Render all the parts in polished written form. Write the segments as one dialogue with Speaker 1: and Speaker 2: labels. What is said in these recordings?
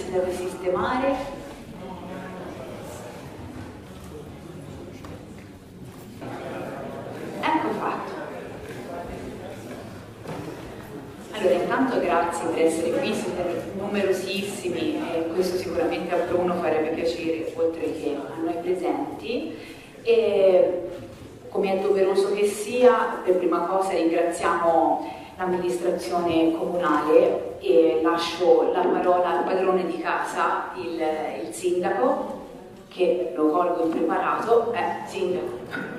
Speaker 1: si deve sistemare. Ecco fatto. Allora, intanto grazie per essere qui, siete numerosissimi e questo sicuramente a Bruno farebbe piacere, oltre che a noi presenti. E come è doveroso che sia, per prima cosa ringraziamo l'amministrazione comunale e lascio la parola al padrone di casa, il sindaco, che lo colgo impreparato. Sindaco.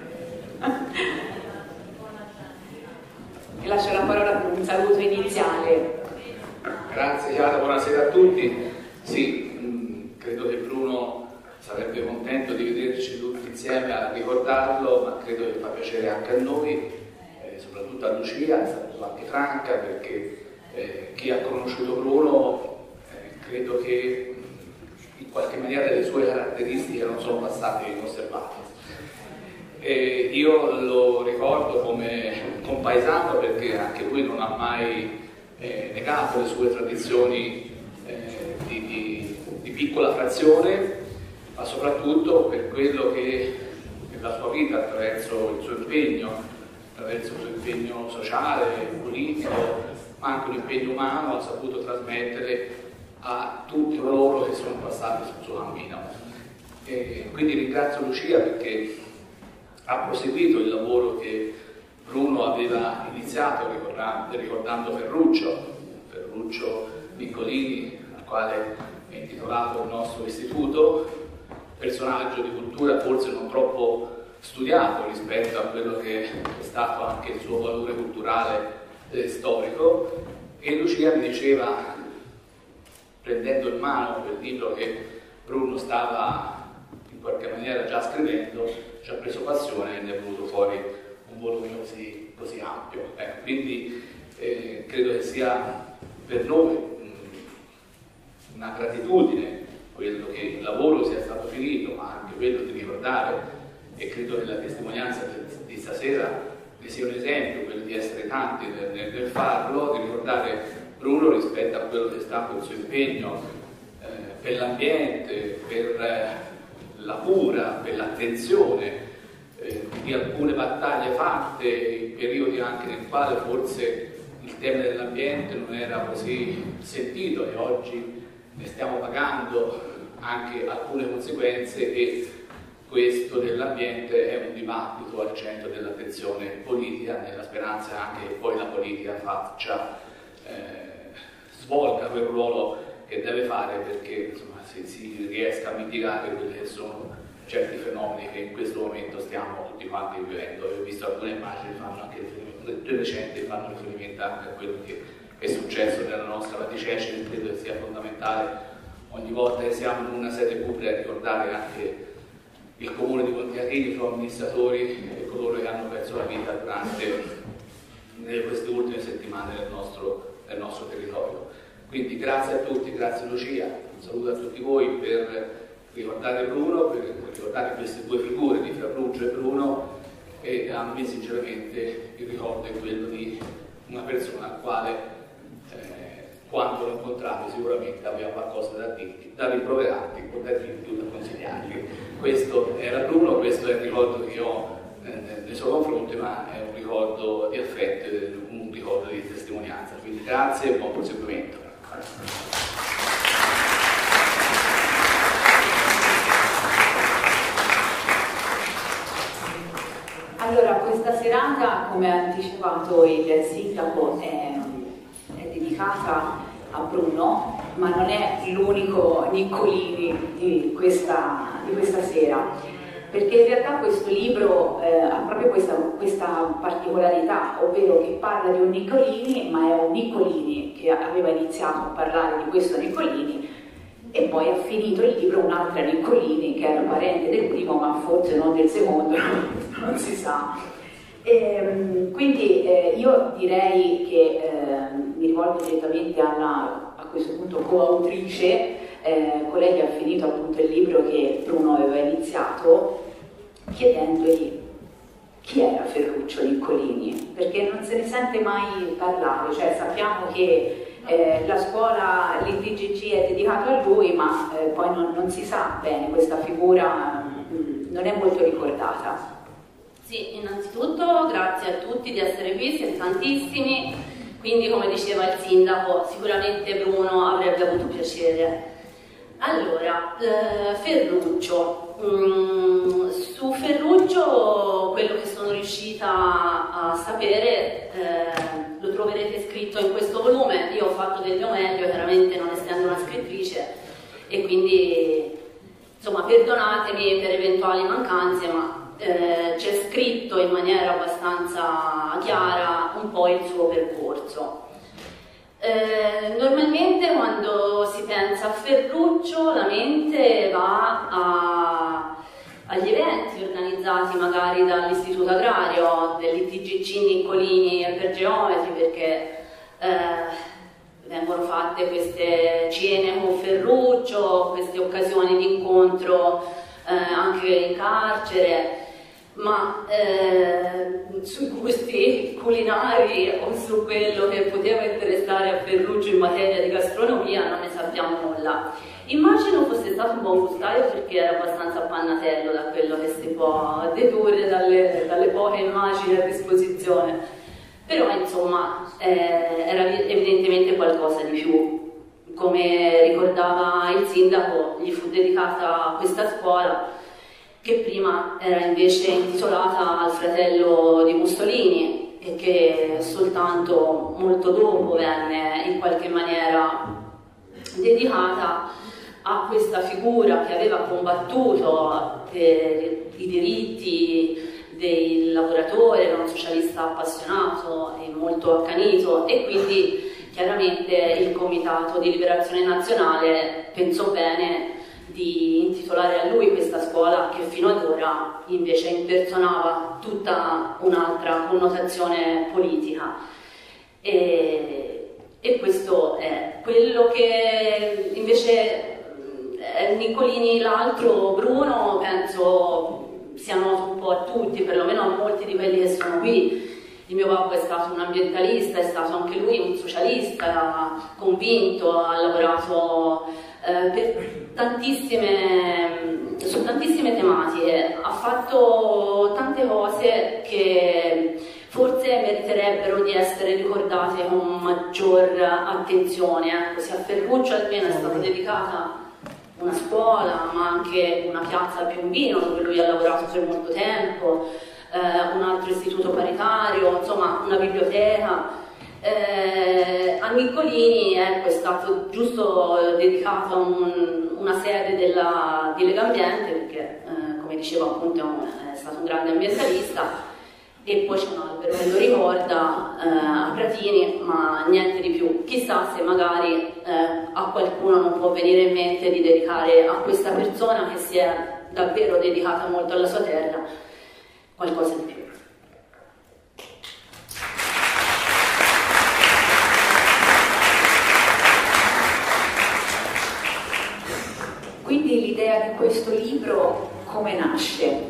Speaker 1: E lascio la parola per un saluto iniziale.
Speaker 2: Grazie Chiara, buonasera a tutti. Sì, credo che Bruno sarebbe contento di vederci tutti insieme a ricordarlo, ma credo che fa piacere anche a noi, soprattutto a Lucia, è stato anche Franca, perché chi ha conosciuto Bruno credo che in qualche maniera le sue caratteristiche non sono passate inosservate. Io lo ricordo come compaesano perché anche lui non ha mai negato le sue tradizioni di piccola frazione, ma soprattutto per quello che nella sua vita, attraverso il suo impegno sociale, politico, ma anche un impegno umano, ha saputo trasmettere a tutti coloro che sono passati sul suo cammino. Quindi ringrazio Lucia perché ha proseguito il lavoro che Bruno aveva iniziato ricordando Ferruccio Piccolini, al quale è intitolato il nostro istituto, personaggio di cultura forse non troppo studiato rispetto a quello che è stato anche il suo valore culturale storico. E Lucia mi diceva, prendendo in mano quel libro che Bruno stava in qualche maniera già scrivendo, ci ha preso passione e ne è venuto fuori un volume così ampio. Quindi credo che sia per noi una gratitudine quello che il lavoro sia stato finito, ma anche quello di ricordare, e credo che la testimonianza di stasera ne sia un esempio, quello di essere tanti nel farlo, di ricordare Bruno rispetto a quello che è stato il suo impegno per l'ambiente, per la cura, per l'attenzione di alcune battaglie fatte in periodi anche nel quale forse il tema dell'ambiente non era così sentito, e oggi ne stiamo pagando anche alcune conseguenze, e questo dell'ambiente è un dibattito al centro dell'attenzione politica, nella speranza anche che poi la politica svolga quel ruolo che deve fare, perché insomma, si riesca a mitigare quelli che sono certi fenomeni che in questo momento stiamo tutti quanti vivendo. Ho visto alcune immagini, più recenti, fanno riferimento anche a quello che è successo nella nostra Val di Cecina. Credo che sia fondamentale ogni volta che siamo in una sede pubblica ricordare anche il comune di Pontiacchini, i suoi amministratori e coloro che hanno perso la vita durante queste ultime settimane nel nostro territorio. Quindi grazie a tutti, grazie Lucia, un saluto a tutti voi per ricordare Bruno, per ricordare queste due figure di Ferruccio e Bruno, e a me sinceramente il ricordo è quello di una persona al quale quando lo incontravo sicuramente aveva qualcosa da dirti, da rimproverarti o da dirti o da consigliargli. Questo era Bruno, questo è il ricordo che ho nei suoi confronti, ma è un ricordo di affetto, un ricordo di testimonianza. Quindi grazie e buon proseguimento.
Speaker 1: Allora, questa serata, come ha anticipato il sindaco, è dedicata a Bruno, ma non è l'unico Niccolini di questa sera, perché in realtà questo libro ha proprio questa particolarità, ovvero che parla di un Niccolini, ma è un Niccolini che aveva iniziato a parlare di questo Niccolini e poi ha finito il libro un'altra Niccolini che era parente del primo, ma forse non del secondo, non si sa. Quindi io direi che mi rivolgo direttamente a questo punto coautrice, colei che ha finito appunto il libro che Bruno aveva iniziato, chiedendogli chi era Ferruccio Niccolini, perché non se ne sente mai parlare. Cioè sappiamo che la scuola, l'ITGC sì, è dedicato a lui, ma poi non si sa bene, questa figura non è molto ricordata.
Speaker 3: Sì, innanzitutto grazie a tutti di essere qui, siete tantissimi, quindi come diceva il sindaco, sicuramente Bruno avrebbe avuto piacere. Allora, Ferruccio. Su Ferruccio quello che sono riuscita a sapere lo troverete scritto in questo volume. Io ho fatto del mio meglio, chiaramente non essendo una scrittrice, e quindi insomma perdonatemi per eventuali mancanze, ma c'è scritto in maniera abbastanza chiara un po' il suo percorso. Normalmente quando si pensa a Ferruccio la mente va agli eventi organizzati magari dall'Istituto Agrario, dell'ITGC Niccolini per Geometri, perché vengono fatte queste cene con Ferruccio, queste occasioni di incontro anche in carcere. Ma sui gusti culinari o su quello che poteva interessare a Ferruccio in materia di gastronomia non ne sappiamo nulla. Immagino fosse stato un buon gustaio perché era abbastanza pannatello da quello che si può dedurre dalle poche immagini a disposizione, però insomma era evidentemente qualcosa di più. Come ricordava il sindaco, gli fu dedicata questa scuola che prima era invece intitolata al fratello di Mussolini e che soltanto molto dopo venne in qualche maniera dedicata a questa figura che aveva combattuto per i diritti del lavoratore, era un socialista appassionato e molto accanito, e quindi chiaramente il Comitato di Liberazione Nazionale pensò bene di intitolare a lui questa scuola che fino ad ora invece impersonava tutta un'altra connotazione politica. E questo è quello che invece Niccolini, l'altro Bruno, penso sia noto un po' a tutti, perlomeno a molti di quelli che sono qui. Il mio papà è stato un ambientalista, è stato anche lui un socialista convinto, ha lavorato su tantissime tematiche, ha fatto tante cose che forse meriterebbero di essere ricordate con maggior attenzione. Ecco, se a Ferruccio almeno è stata dedicata una scuola, ma anche una piazza a Piombino dove lui ha lavorato per molto tempo, un altro istituto paritario, insomma una biblioteca. A Niccolini ecco, è stato giusto dedicato una sede di Legambiente perché come dicevo appunto è stato un grande ambientalista, e poi c'è un albero che lo ricorda a Pratini, ma niente di più. Chissà se magari a qualcuno non può venire in mente di dedicare a questa persona che si è davvero dedicata molto alla sua terra qualcosa di più.
Speaker 1: Quindi l'idea di questo libro come nasce?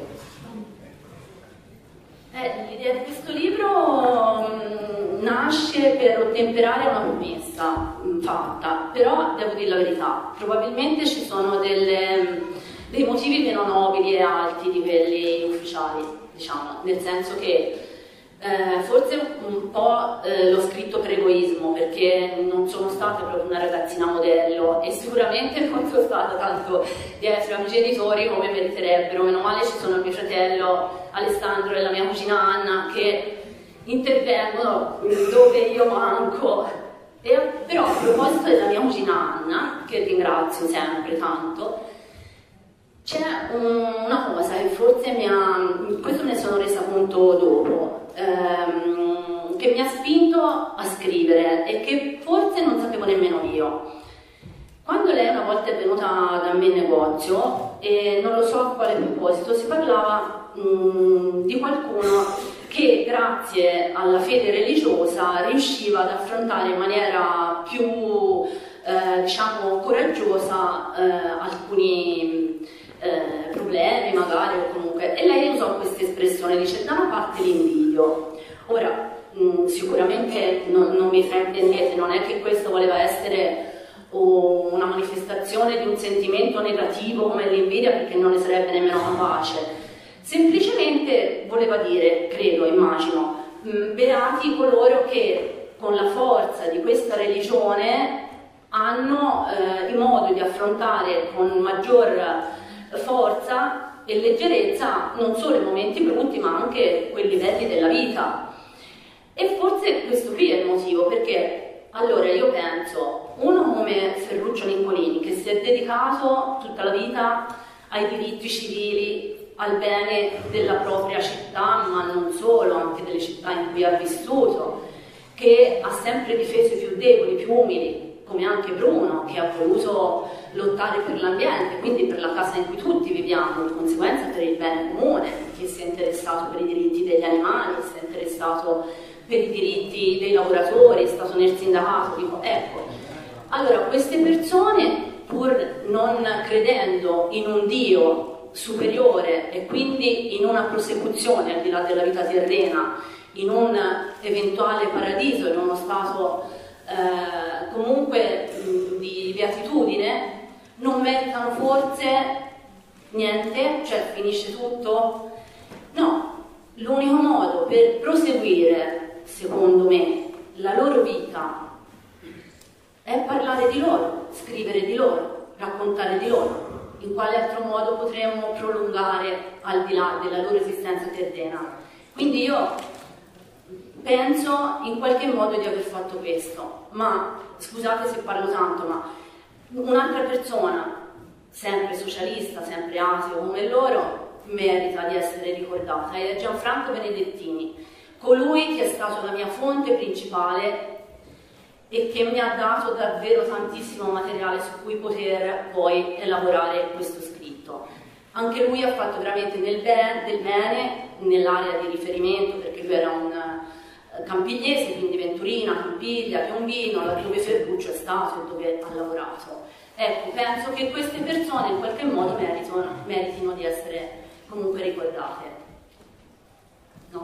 Speaker 3: L'idea di questo libro nasce per ottemperare una promessa fatta, però devo dire la verità, probabilmente ci sono dei motivi meno nobili e alti di quelli ufficiali, diciamo, nel senso che forse un po' l'ho scritto per egoismo, perché non sono stata proprio una ragazzina modello e sicuramente non sono stata tanto dietro ai miei genitori come meriterebbero. Meno male ci sono il mio fratello Alessandro e la mia cugina Anna che intervengono dove io manco. Però a proposito della mia cugina Anna, che ringrazio sempre tanto, c'è una cosa che forse questo me ne sono resa conto dopo, che mi ha spinto a scrivere e che forse non sapevo nemmeno io. Quando lei una volta è venuta da me in negozio, e non lo so a quale proposito, si parlava di qualcuno che grazie alla fede religiosa riusciva ad affrontare in maniera più diciamo coraggiosa alcuni problemi magari, o comunque, e lei usò questa espressione, dice: da una parte l'invidio. Ora sicuramente non mi fraintendete, non è che questo voleva essere o una manifestazione di un sentimento negativo come l'invidia, perché non ne sarebbe nemmeno capace. Semplicemente voleva dire, credo, immagino, beati coloro che con la forza di questa religione hanno il modo di affrontare con maggior forza e leggerezza non solo i momenti brutti ma anche quelli belli della vita. E forse questo qui è il motivo, perché allora io penso, uno come Ferruccio Niccolini, che si è dedicato tutta la vita ai diritti civili, al bene della propria città, ma non solo, anche delle città in cui ha vissuto, che ha sempre difeso i più deboli, i più umili, come anche Bruno, che ha voluto lottare per l'ambiente, quindi per la casa in cui tutti viviamo, di conseguenza per il bene comune, che si è interessato per i diritti degli animali, si è interessato per i diritti dei lavoratori, è stato nel sindacato, dico, ecco. Allora, queste persone, pur non credendo in un Dio superiore e quindi in una prosecuzione al di là della vita terrena, in un eventuale paradiso, in uno stato comunque di beatitudine, non meritano forse niente, cioè finisce tutto? No, l'unico modo per proseguire, secondo me, la loro vita è parlare di loro, scrivere di loro, raccontare di loro. In quale altro modo potremmo prolungare al di là della loro esistenza terrena? Quindi io penso in qualche modo di aver fatto questo, ma scusate se parlo tanto, ma un'altra persona, sempre socialista, sempre ateo come loro, merita di essere ricordata, ed è Gianfranco Benedettini, colui che è stato la mia fonte principale e che mi ha dato davvero tantissimo materiale su cui poter poi elaborare questo scritto. Anche lui ha fatto veramente del bene nell'area di riferimento, perché lui era un campigliese, quindi Venturina, Campiglia, Piombino, dove Ferruccio è stato e dove ha lavorato. Ecco, penso che queste persone in qualche modo meritino di essere comunque ricordate. No?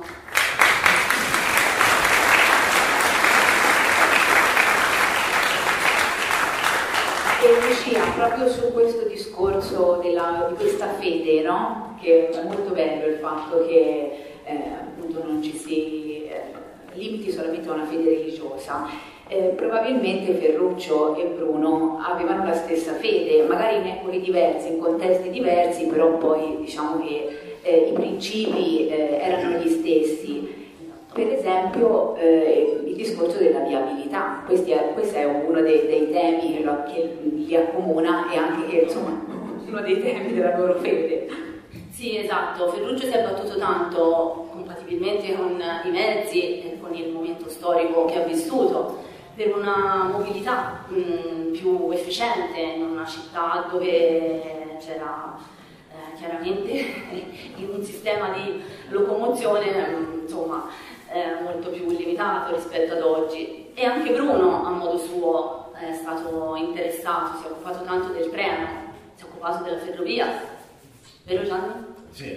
Speaker 1: E Lucia, proprio su questo discorso di questa fede, no? Che è molto bello il fatto che appunto non ci si limiti solamente a una fede religiosa. Probabilmente Ferruccio e Bruno avevano la stessa fede, magari in epoche diverse, in contesti diversi, però poi diciamo che i principi erano gli stessi. Per esempio il discorso della viabilità, questo è uno dei temi che li accomuna e anche insomma uno dei temi della loro fede.
Speaker 3: Sì, esatto, Ferruccio si è battuto tanto, compatibilmente con i mezzi e con il momento storico che ha vissuto, per una mobilità più efficiente in una città dove c'era chiaramente un sistema di locomozione insomma molto più limitato rispetto ad oggi. E anche Bruno a modo suo è stato interessato, si è occupato tanto del treno, si è occupato della ferrovia, vero Gianni?
Speaker 4: Sì,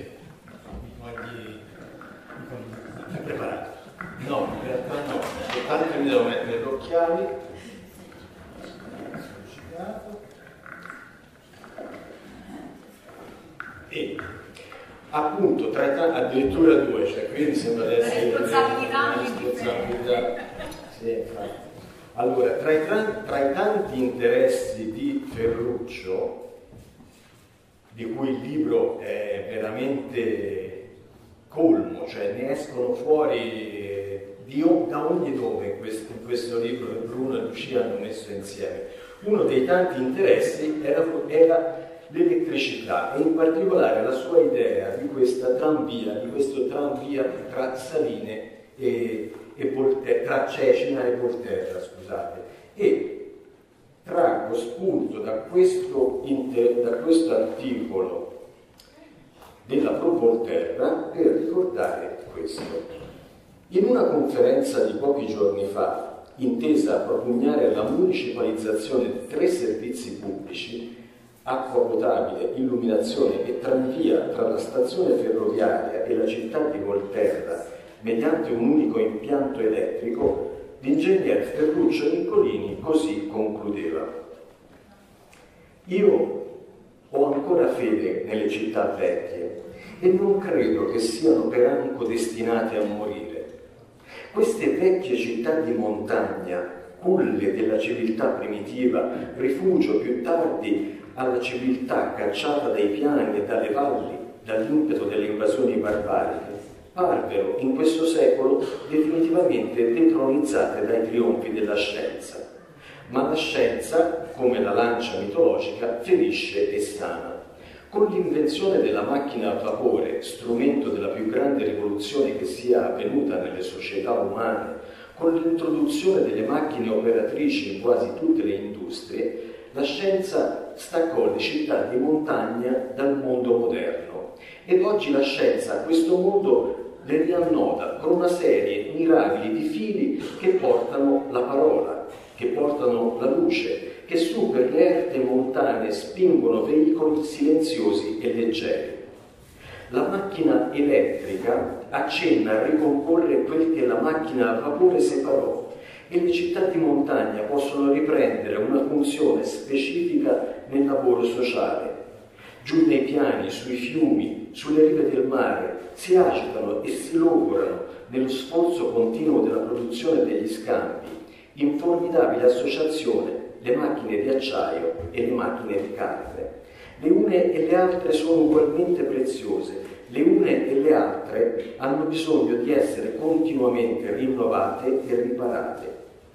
Speaker 4: è preparato. No, in realtà no, soltanto mi devo mettere gli occhiali. E appunto addirittura due, cioè qui mi sembra di essere responsabilità. Sì, infatti. Allora, tra i tanti interessi di Ferruccio, di cui il libro è veramente colmo, cioè ne escono fuori da ogni dove in questo libro che Bruno e Lucia hanno messo insieme. Uno dei tanti interessi era l'elettricità e in particolare la sua idea di questo tranvia tra Saline e Volterra, tra Cecina e Volterra, scusate. E traggo spunto da questo articolo della Pro Volterra per ricordare questo. In una conferenza di pochi giorni fa, intesa a propugnare la municipalizzazione di 3 servizi pubblici, acqua potabile, illuminazione e tranvia tra la stazione ferroviaria e la città di Volterra, mediante un unico impianto elettrico, l'ingegner Ferruccio Niccolini così concludeva. Io ho ancora fede nelle città vecchie e non credo che siano per anco destinate a morire. Queste vecchie città di montagna, culle della civiltà primitiva, rifugio più tardi alla civiltà cacciata dai piani e dalle valli dall'impeto delle invasioni barbariche, parvero in questo secolo definitivamente detronizzate dai trionfi della scienza. Ma la scienza, come la lancia mitologica, ferisce e sana. Con l'invenzione della macchina a vapore, strumento della più grande rivoluzione che sia avvenuta nelle società umane, con l'introduzione delle macchine operatrici in quasi tutte le industrie, la scienza staccò le città di montagna dal mondo moderno. Ed oggi la scienza a questo mondo le riannoda con una serie mirabili di fili che portano la parola, che portano la luce, che su per le erte montane spingono veicoli silenziosi e leggeri. La macchina elettrica accenna a ricomporre quel che la macchina a vapore separò e le città di montagna possono riprendere una funzione specifica nel lavoro sociale. Giù nei piani, sui fiumi, sulle rive del mare si agitano e si logorano nello sforzo continuo della produzione degli scambi, in formidabile associazione le macchine di acciaio e le macchine di carne. Le une e le altre sono ugualmente preziose, le une e le altre hanno bisogno di essere continuamente rinnovate e riparate.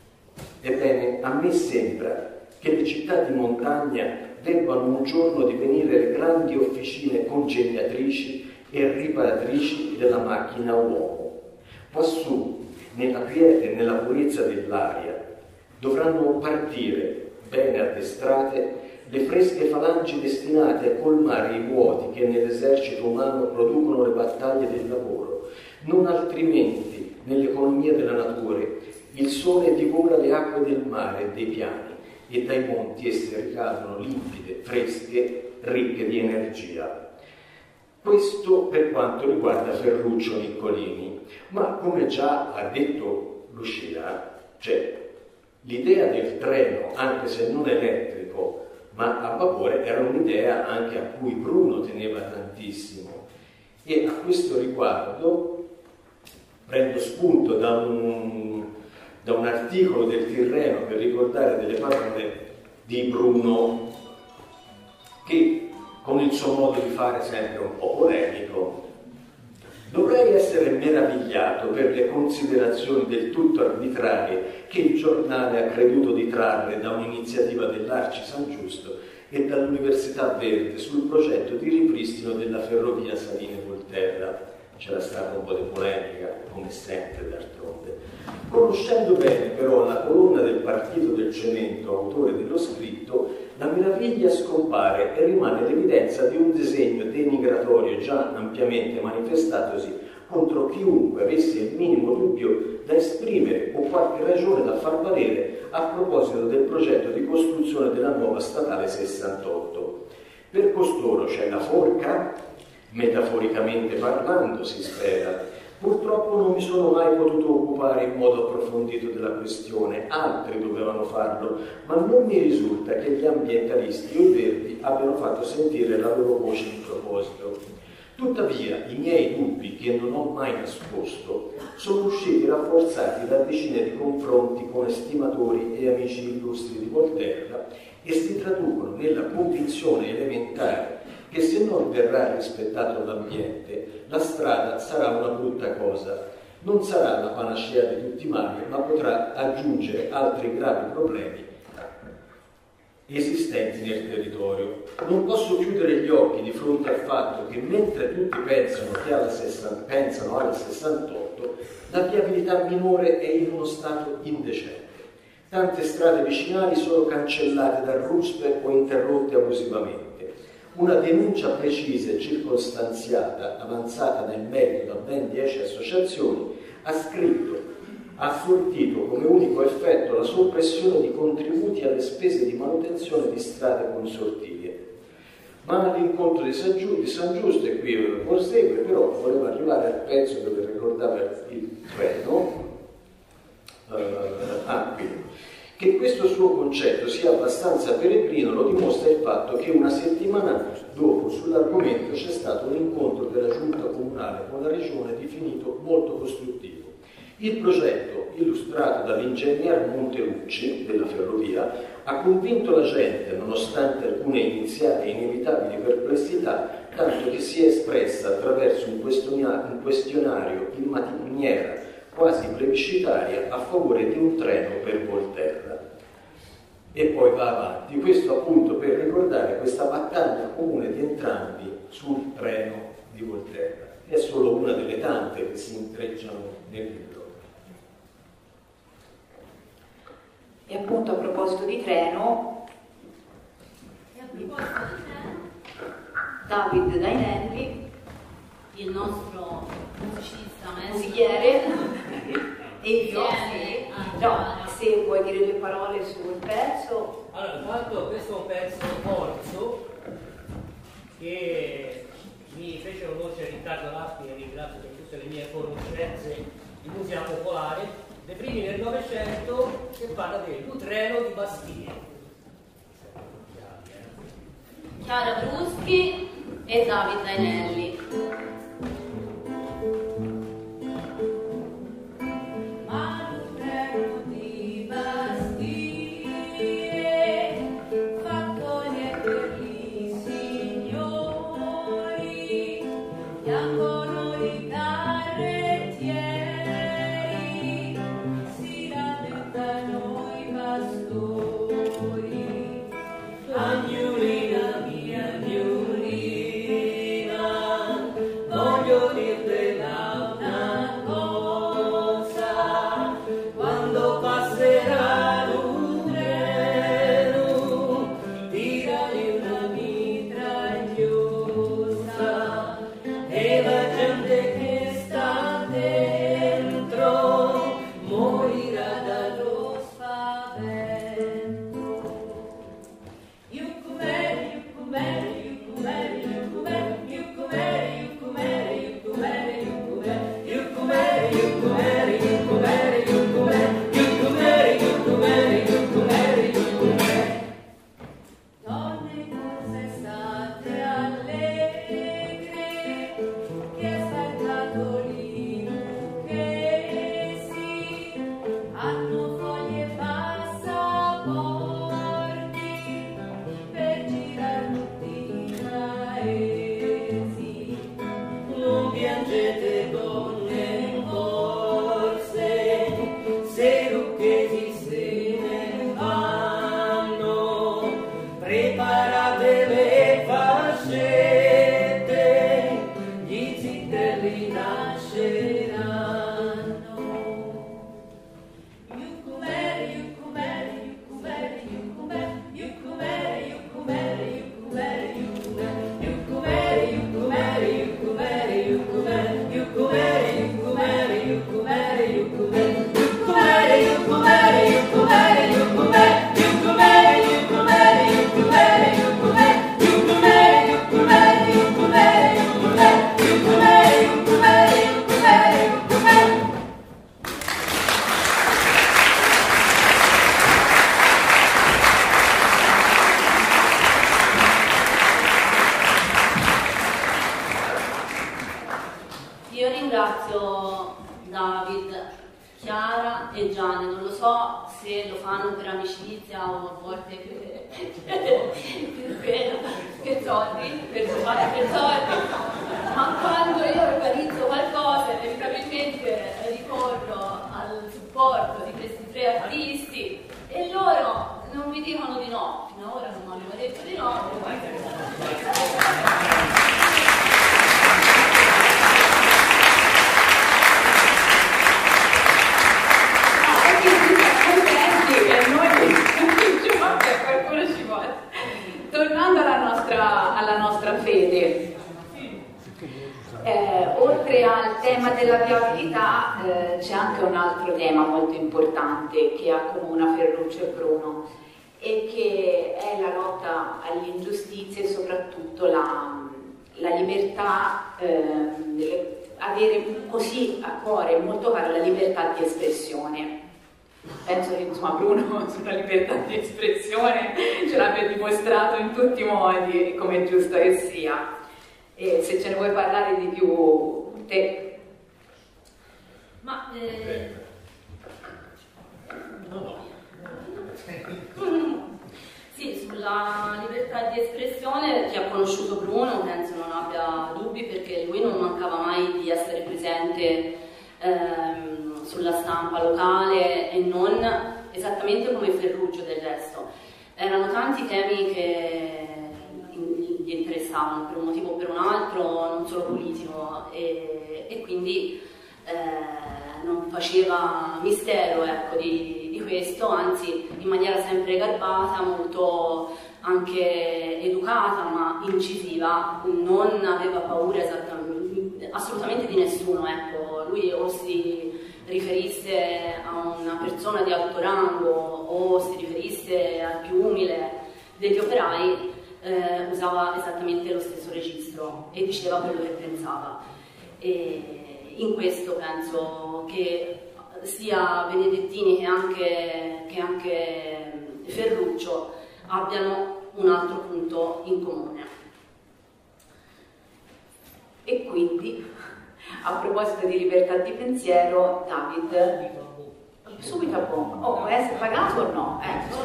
Speaker 4: Ebbene, a me sembra che le città di montagna debbano un giorno divenire le grandi officine congegnatrici e riparatrici della macchina uomo. Quassù, nella quiete e nella purezza dell'aria, dovranno partire, ben addestrate, le fresche falangi destinate a colmare i vuoti che nell'esercito umano producono le battaglie del lavoro. Non altrimenti, nell'economia della natura, il sole divora le acque del mare e dei piani, e dai monti esse ricadono limpide, fresche, ricche di energia. Questo per quanto riguarda Ferruccio Niccolini, ma come già ha detto Lucia, l'idea del treno, anche se non elettrico, ma a vapore, era un'idea anche a cui Bruno teneva tantissimo. E a questo riguardo prendo spunto da un articolo del Tirreno per ricordare delle parole di Bruno, che con il suo modo di fare sempre un po' polemico: dovrei essere meravigliato per le considerazioni del tutto arbitrarie che il giornale ha creduto di trarre da un'iniziativa dell'Arci San Giusto e dall'Università Verde sul progetto di ripristino della ferrovia Saline-Volterra. C'era stata un po' di polemica, come sempre d'altronde. Conoscendo bene però la colonna del Partito del Cemento, autore dello scritto, la meraviglia scompare e rimane l'evidenza di un disegno denigratorio già ampiamente manifestatosi contro chiunque avesse il minimo dubbio da esprimere o qualche ragione da far valere a proposito del progetto di costruzione della nuova statale 68. Per costoro c'è la forca, metaforicamente parlando, si spera. Purtroppo non mi sono mai potuto occupare in modo approfondito della questione, altri dovevano farlo, ma non mi risulta che gli ambientalisti o i verdi abbiano fatto sentire la loro voce in proposito. Tuttavia, i miei dubbi, che non ho mai nascosto, sono usciti rafforzati da decine di confronti con estimatori e amici illustri di Volterra e si traducono nella convinzione elementare che se non verrà rispettato l'ambiente, la strada sarà una brutta cosa. Non sarà la panacea di tutti i mali, ma potrà aggiungere altri gravi problemi esistenti nel territorio. Non posso chiudere gli occhi di fronte al fatto che mentre tutti pensano alla 68, la viabilità minore è in uno stato indecente. Tante strade vicinali sono cancellate dal RUSP o interrotte abusivamente. Una denuncia precisa e circostanziata, avanzata nel merito da ben 10 associazioni, ha sortito come unico effetto la soppressione di contributi alle spese di manutenzione di strade consortilie. Ma l'incontro di San Giusto, e qui prosegue, però volevo arrivare al pezzo dove ricordava il treno, Che questo suo concetto sia abbastanza peregrino lo dimostra il fatto che una settimana dopo sull'argomento c'è stato un incontro della giunta comunale con la regione definito molto costruttivo. Il progetto, illustrato dall'ingegner Montelucci della ferrovia, ha convinto la gente, nonostante alcune iniziali e inevitabili perplessità, tanto che si è espressa attraverso un questionario in maniera quasi plebiscitaria a favore di un treno per Volterra. E poi va avanti, questo appunto per ricordare questa battaglia comune di entrambi sul treno di Volterra. È solo una delle tante che si intrecciano nel libro.
Speaker 1: E appunto a proposito di treno, David Dainelli,
Speaker 3: il nostro musicista,
Speaker 1: musichiere, e io, se vuoi dire due parole sul pezzo.
Speaker 5: Allora, intanto questo è un pezzo corso che mi fece conoscere Riccardo Laffi, e ringrazio per tutte le mie conoscenze di musica popolare, dei primi del Novecento, che parla del treno di Bastiglia.
Speaker 3: Chiara Bruschi e David Dainelli. Ma quando io organizzo qualcosa inevitabilmente ricorro al supporto di questi tre artisti e loro non mi dicono di no, fino ad ora non mi hanno detto di no.
Speaker 1: Tornando alla nostra fede, oltre al tema della viabilità c'è anche un altro tema molto importante che accomuna Ferruccio e Bruno e che è la lotta alle ingiustizie e soprattutto la libertà, avere così a cuore molto caro la libertà di espressione. penso che insomma Bruno sulla libertà di espressione ce l'abbia dimostrato in tutti i modi, come è giusto che sia. E se ce ne vuoi parlare di più te.
Speaker 3: Ma sì, sulla libertà di espressione, chi ha conosciuto Bruno penso non abbia dubbi, perché lui non mancava mai di essere presente sulla stampa locale, e non esattamente come Ferruccio del resto. Erano tanti temi che gli interessavano per un motivo o per un altro, non solo politico, e quindi non faceva mistero, ecco, di questo, anzi in maniera sempre garbata, molto anche educata ma incisiva, non aveva paura assolutamente di nessuno, ecco. Lui o si riferisse a una persona di alto rango o si riferisse al più umile degli operai, usava esattamente lo stesso registro e diceva quello che pensava. E in questo penso che sia Benedettini che anche Ferruccio abbiano un altro punto in comune. E quindi, a proposito di libertà di pensiero, David, subito a bomba. Oh, può essere pagato o no?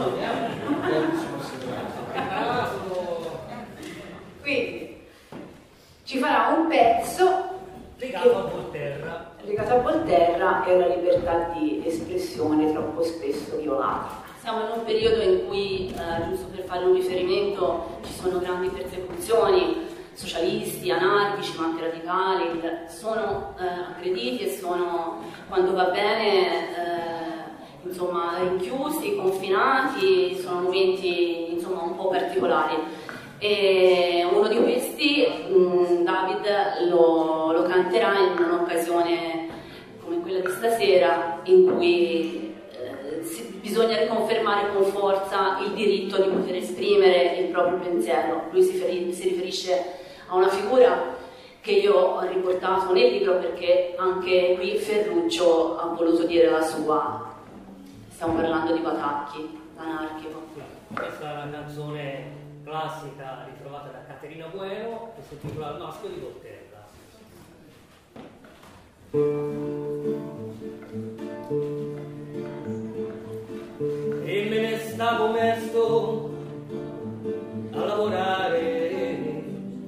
Speaker 3: Quindi ci farà un pezzo
Speaker 5: legato a
Speaker 1: Volterra e alla libertà di espressione troppo spesso violata.
Speaker 3: Siamo in un periodo in cui, giusto per fare un riferimento, ci sono grandi persecuzioni, socialisti, anarchici, ma anche radicali, sono aggrediti e sono, quando va bene, insomma, rinchiusi, confinati, sono momenti insomma un po' particolari. E uno di questi, David lo canterà in un'occasione come quella di stasera, in cui bisogna riconfermare con forza il diritto di poter esprimere il proprio pensiero. Lui si riferisce a una figura che io ho riportato nel libro, perché anche qui Ferruccio ha voluto dire la sua. Stiamo parlando di Batacchi, l'anarchico.
Speaker 5: Questa è una canzone classica ritrovata da Caterina Bueno, che si intitola Il maschio di Volterra. E me ne stavo mesto a lavorare,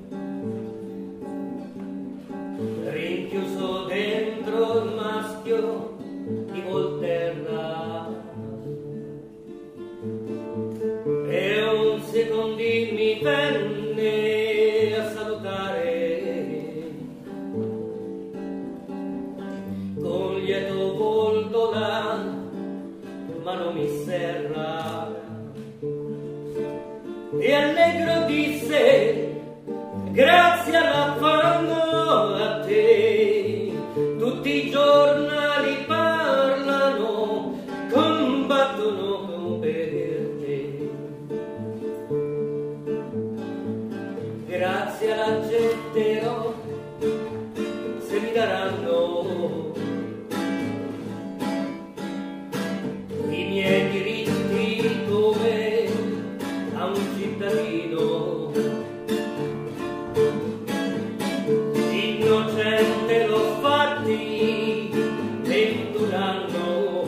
Speaker 5: rinchiuso dentro il maschio di Volterra, e un secondino mi venne a salutare con lieto volto là, ma non mi serra, e allegro disse: grazie all'affanno a te, tutti i giornali parlano, combattono per te. Grazie alla gente, oh, se mi daranno i miei diritti come a un cittadino, innocente l'ho fatti dentro un anno,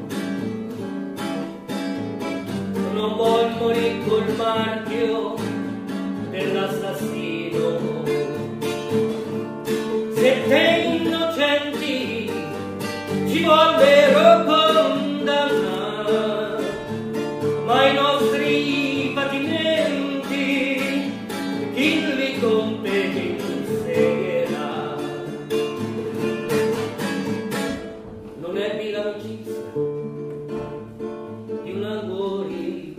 Speaker 5: non voglio morire col marchio dell'assassino. Sette innocenti ci vollero condannare, ma i nostri patimenti chi li compenserà? Non ebbi l'amicizia di un Angori,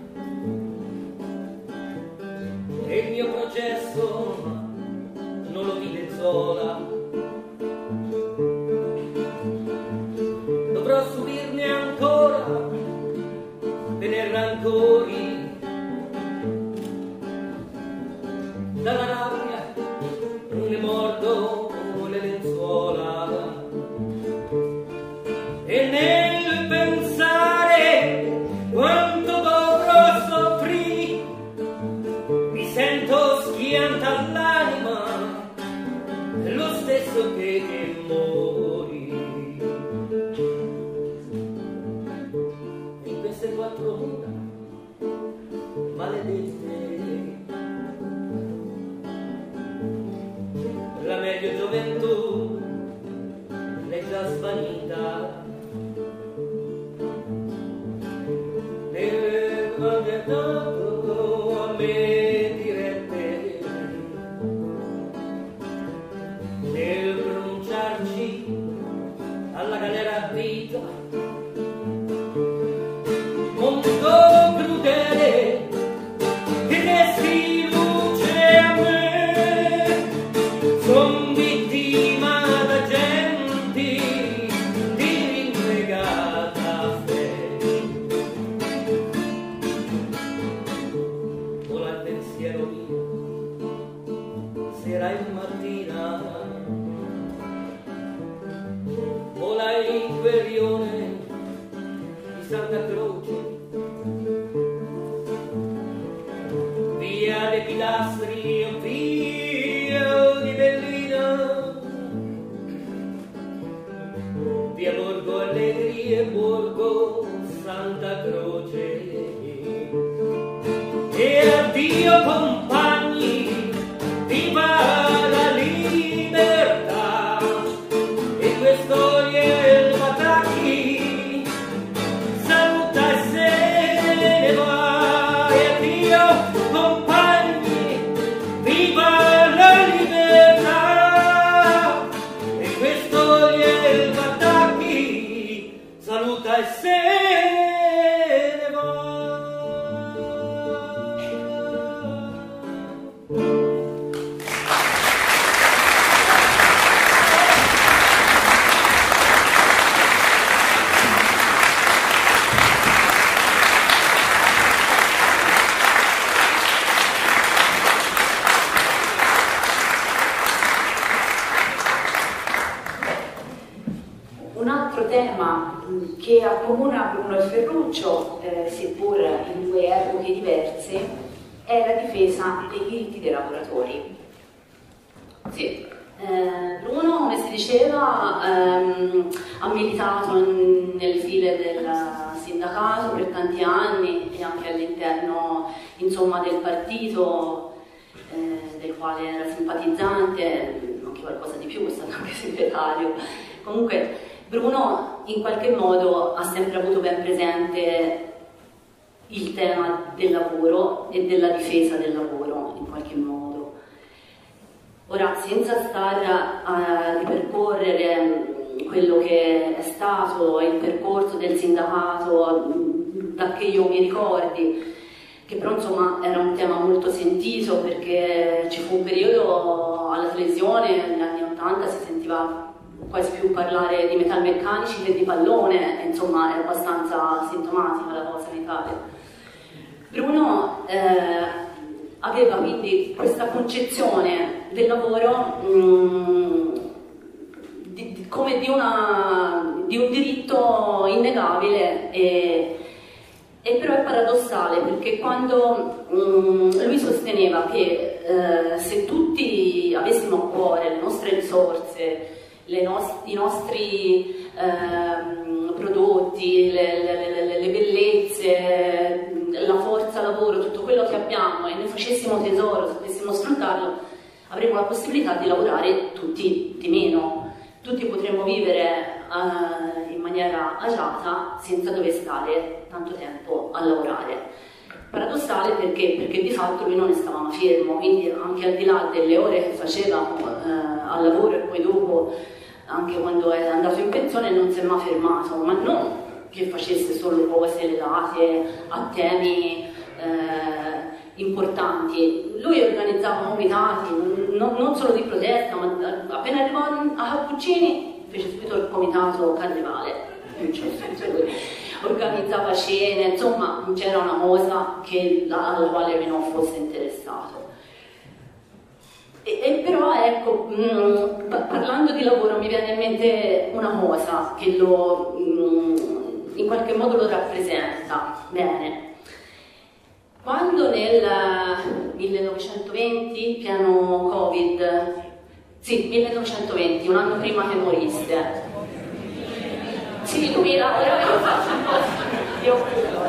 Speaker 5: e il mio processo non lo vide sola. Dovrò subirne ancora delle rancori, dalla rabbia ne mordo le lenzuola, e nel pensare che morì. In queste 4 mura maledette, la meglio gioventù è già svanita. Nel guardato a me dirette, nel pronunciarci alla galera a vita, mondo crudele che ne si luce a me, son vittima da genti di rinnegata fede. Vola il pensiero mio, sera e mattina, vola il guerrione di Santa Croce, via dei pilastri, via di Bellina, via Borgo Allegri e Borgo Santa Croce. E addio compagni, viva la libertà, e questo il Matacchi saluta e se ne va. E addio compagni, viva la libertà, e questo il Matacchi saluta e se ne va.
Speaker 1: Un altro tema che accomuna Bruno e Ferruccio, seppur in 2 epoche diverse, è la difesa dei diritti dei lavoratori.
Speaker 3: Sì. Bruno, come si diceva, ha militato nelle file del sindacato per tanti anni e anche all'interno, insomma, del partito del quale era simpatizzante, anche qualcosa di più, è stato anche segretario. Comunque Bruno in qualche modo ha sempre avuto ben presente il tema del lavoro e della difesa del lavoro, in qualche modo. Ora, senza stare a ripercorrere quello che è stato il percorso del sindacato da che io mi ricordi, che però insomma era un tema molto sentito, perché ci fu un periodo alla televisione, negli anni 80 si sentiva quasi più parlare di metalmeccanici che di pallone, insomma è abbastanza sintomatica la cosa in Italia. Bruno aveva quindi questa concezione del lavoro come di un diritto innegabile, e però è paradossale, perché quando lui sosteneva che se tutti avessimo a cuore le nostre risorse, i nostri prodotti, le bellezze, la forza lavoro, tutto quello che abbiamo, e ne facessimo tesoro, sapessimo sfruttarlo, avremo la possibilità di lavorare tutti di meno, tutti potremmo vivere in maniera agiata senza dover stare tanto tempo a lavorare. Paradossale perché di fatto lui non stava mai fermo, quindi anche al di là delle ore che faceva al lavoro e poi dopo, anche quando è andato in pensione, non si è mai fermato, ma non che facesse solo cose legate a temi importanti. Lui organizzava comitati, non solo di protesta, ma appena arrivò a Cappuccini fece subito il comitato carnevale, organizzava cene, insomma c'era una cosa alla quale lui non fosse interessato. E però ecco, parlando di lavoro mi viene in mente una cosa che in qualche modo lo rappresenta bene. Quando nel 1920, pieno Covid, Sì, 1920, un anno prima che morisse. Sì, 2000, ora ve lo faccio un po'.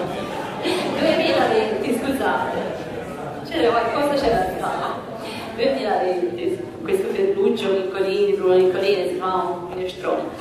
Speaker 3: 2020, scusate. C'era qualcosa, c'era stato. 2020, questo Ferruccio, Niccolini, Bruno Niccolini, si fa un minestrone.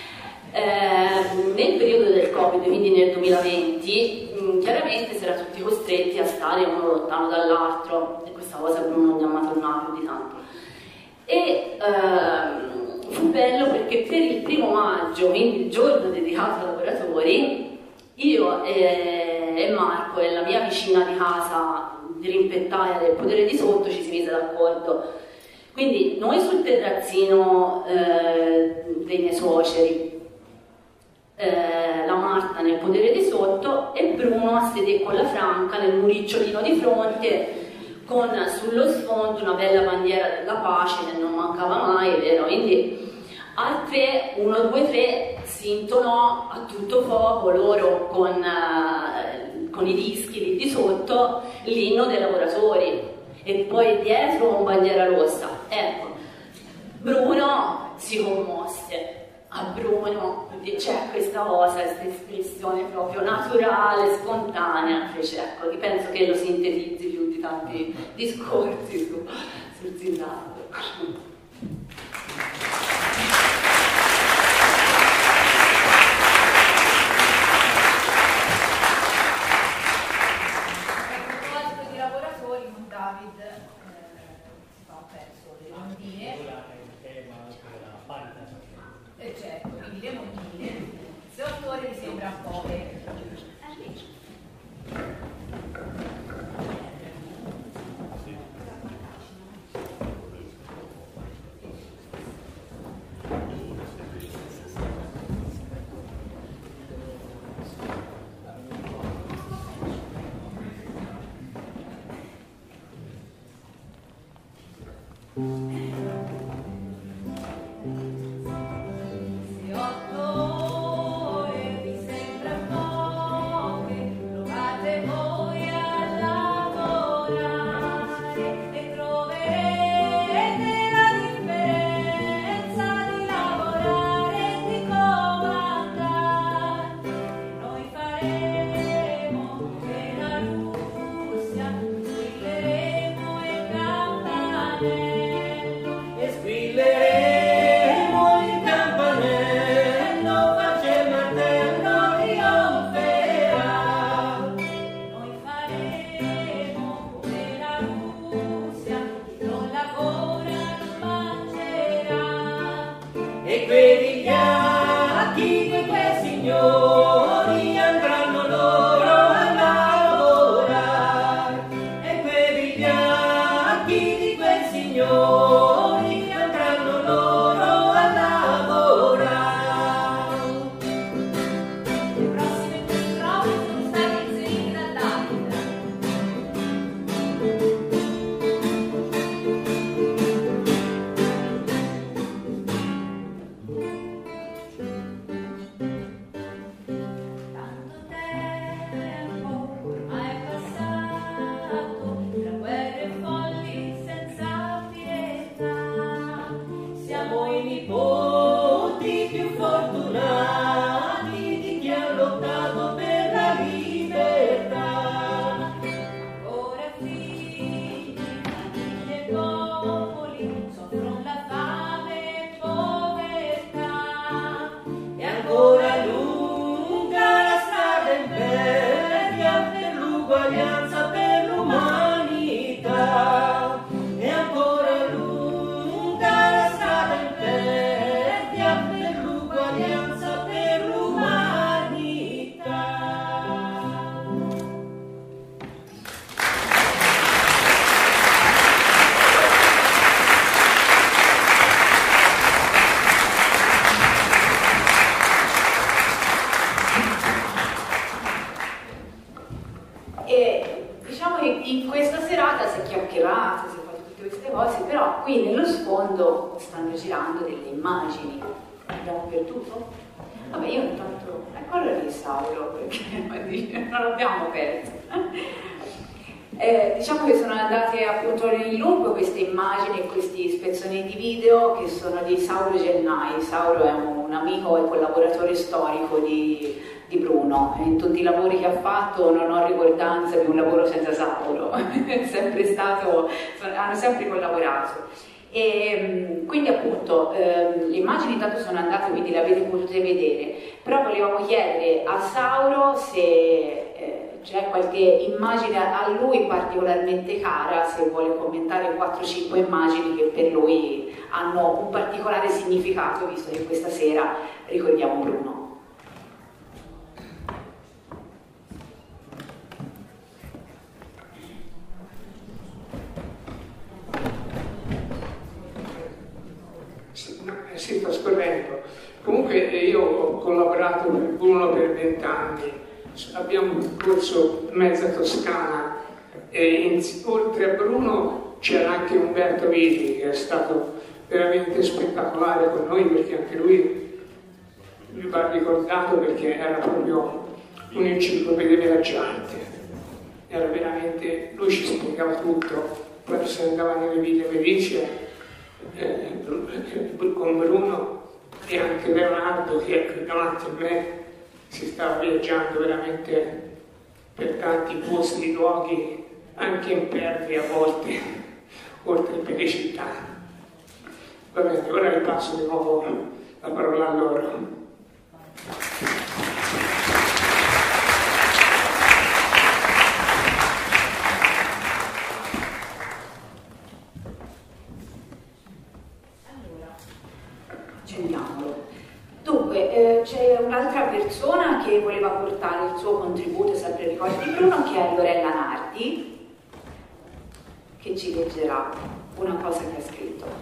Speaker 3: Nel periodo del Covid, quindi nel 2020, chiaramente si era tutti costretti a stare uno lontano dall'altro, e questa cosa Bruno non mi ha mai tornato più di tanto. E fu bello perché per il 1° maggio, quindi il giorno dedicato ai lavoratori, io e Marco e la mia vicina di casa dirimpettaia del Podere di Sotto ci si mise d'accordo. Quindi noi sul terrazzino dei miei suoceri, la Marta nel Podere di Sotto e Bruno a sedere con la Franca nel muricciolino di fronte, con sullo sfondo una bella bandiera della pace che non mancava mai, vero? Quindi al 3, 1, 2, 3 si intonò a tutto fuoco loro con i dischi lì di sotto l'inno dei lavoratori e poi dietro con bandiera rossa. Ecco, Bruno si commosse. A Bruno c'è questa cosa, questa espressione proprio naturale, spontanea, invece ecco, penso che lo sintetizzi più di tanti discorsi sul sindacato.
Speaker 6: A proposito di lavoratori, con David si fa un pezzo delle mondine. E certo, quindi le mondine, se 8 ore mi sembra poche.
Speaker 1: Diciamo che sono andate appunto in loop queste immagini e questi spezzoni di video che sono di Sauro Gennai. Sauro è un amico e collaboratore storico di Bruno. In tutti i lavori che ha fatto non ho ricordanza di un lavoro senza Sauro, hanno sempre collaborato. E quindi appunto le immagini intanto sono andate, quindi le avete potute vedere, però volevamo chiedere a Sauro se c'è qualche immagine a lui particolarmente cara, se vuole commentare 4-5 immagini che per lui hanno un particolare significato, visto che questa sera ricordiamo Bruno.
Speaker 7: Si sta scorrendo. Comunque io ho collaborato con Bruno per 20 anni, abbiamo percorso mezza Toscana e oltre a Bruno c'era anche Umberto Viti, che è stato veramente spettacolare con noi, perché anche lui va ricordato perché era proprio un'enciclopedia viaggiante, era veramente, lui ci spiegava tutto. Quando si andava nelle ville Medici con Bruno e anche Leonardo, che è davanti a me, si stava viaggiando veramente per tanti posti, luoghi anche impervi a volte, oltre per le città. Va bene, ora vi passo di nuovo la parola a loro.
Speaker 1: Dunque, c'è un'altra persona che voleva portare il suo contributo, sempre ricordi di Bruno, che è Lorella Nardi, che ci leggerà una cosa che ha scritto.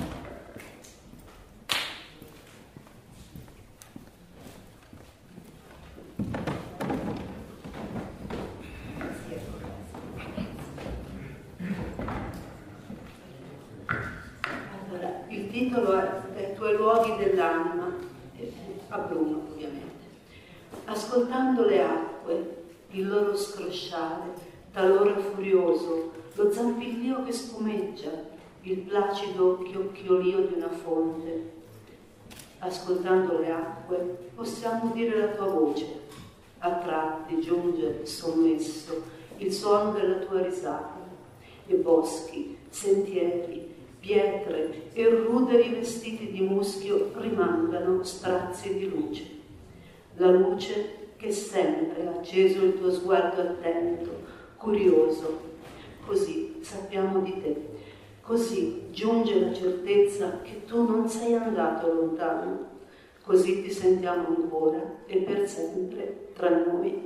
Speaker 8: Allora, il titolo è "Dai tuoi luoghi dell'anima", a Bruno ovviamente. Ascoltando le acque, il loro scrosciare, talora furioso, lo zampillio che spumeggia, il placido chiocchiolio di una fonte. Ascoltando le acque, possiamo udire la tua voce. A tratti giunge, sommesso, il suono della tua risata. E boschi, sentieri, pietre e ruderi vestiti di muschio rimandano strazi di luce. La luce che sempre ha acceso il tuo sguardo attento, curioso. Così sappiamo di te. Così giunge la certezza che tu non sei andato lontano. Così ti sentiamo ancora e per sempre tra noi.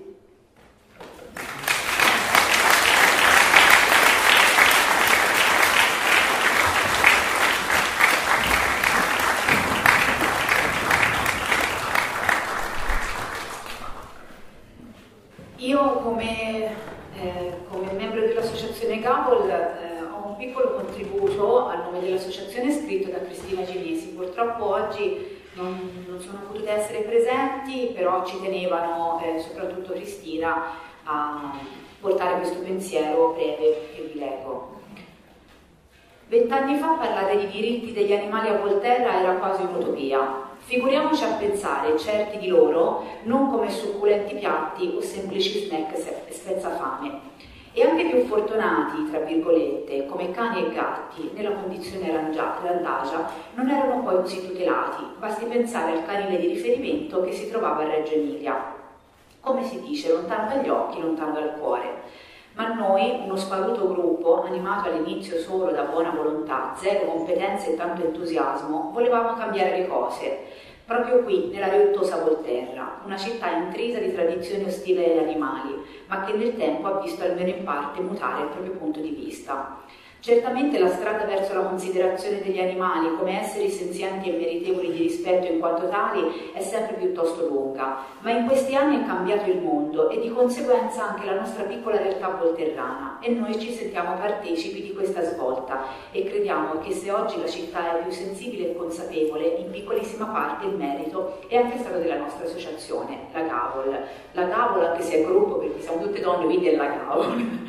Speaker 1: Io come membro dell'associazione Gabol ho un piccolo contributo a nome dell'associazione scritto da Cristina Genesi. Purtroppo oggi non sono potute essere presenti, però ci tenevano, soprattutto Cristina, a portare questo pensiero breve che vi leggo. 20 anni fa parlare di diritti degli animali a Volterra era quasi un'utopia. Figuriamoci a pensare, certi di loro, non come succulenti piatti o semplici snack spezzafame. E anche più fortunati, tra virgolette, come cani e gatti, nella condizione randagia, non erano poi così tutelati. Basti pensare al canile di riferimento che si trovava a Reggio Emilia. Come si dice, lontano dagli occhi, lontano dal cuore. Ma noi, uno sparuto gruppo, animato all'inizio solo da buona volontà, zero competenze e tanto entusiasmo, volevamo cambiare le cose. Proprio qui, nella riottosa Volterra, una città intrisa di tradizioni ostili agli animali, ma che nel tempo ha visto almeno in parte mutare il proprio punto di vista. Certamente la strada verso la considerazione degli animali come esseri senzienti e meritevoli di rispetto in quanto tali è sempre piuttosto lunga, ma in questi anni è cambiato il mondo e di conseguenza anche la nostra piccola realtà volterrana e noi ci sentiamo partecipi di questa svolta e crediamo che se oggi la città è più sensibile e consapevole, in piccolissima parte il merito è anche stato della nostra associazione, la Gabol. La Gabol, anche se è gruppo perché siamo tutte donne, quindi è la Gabol.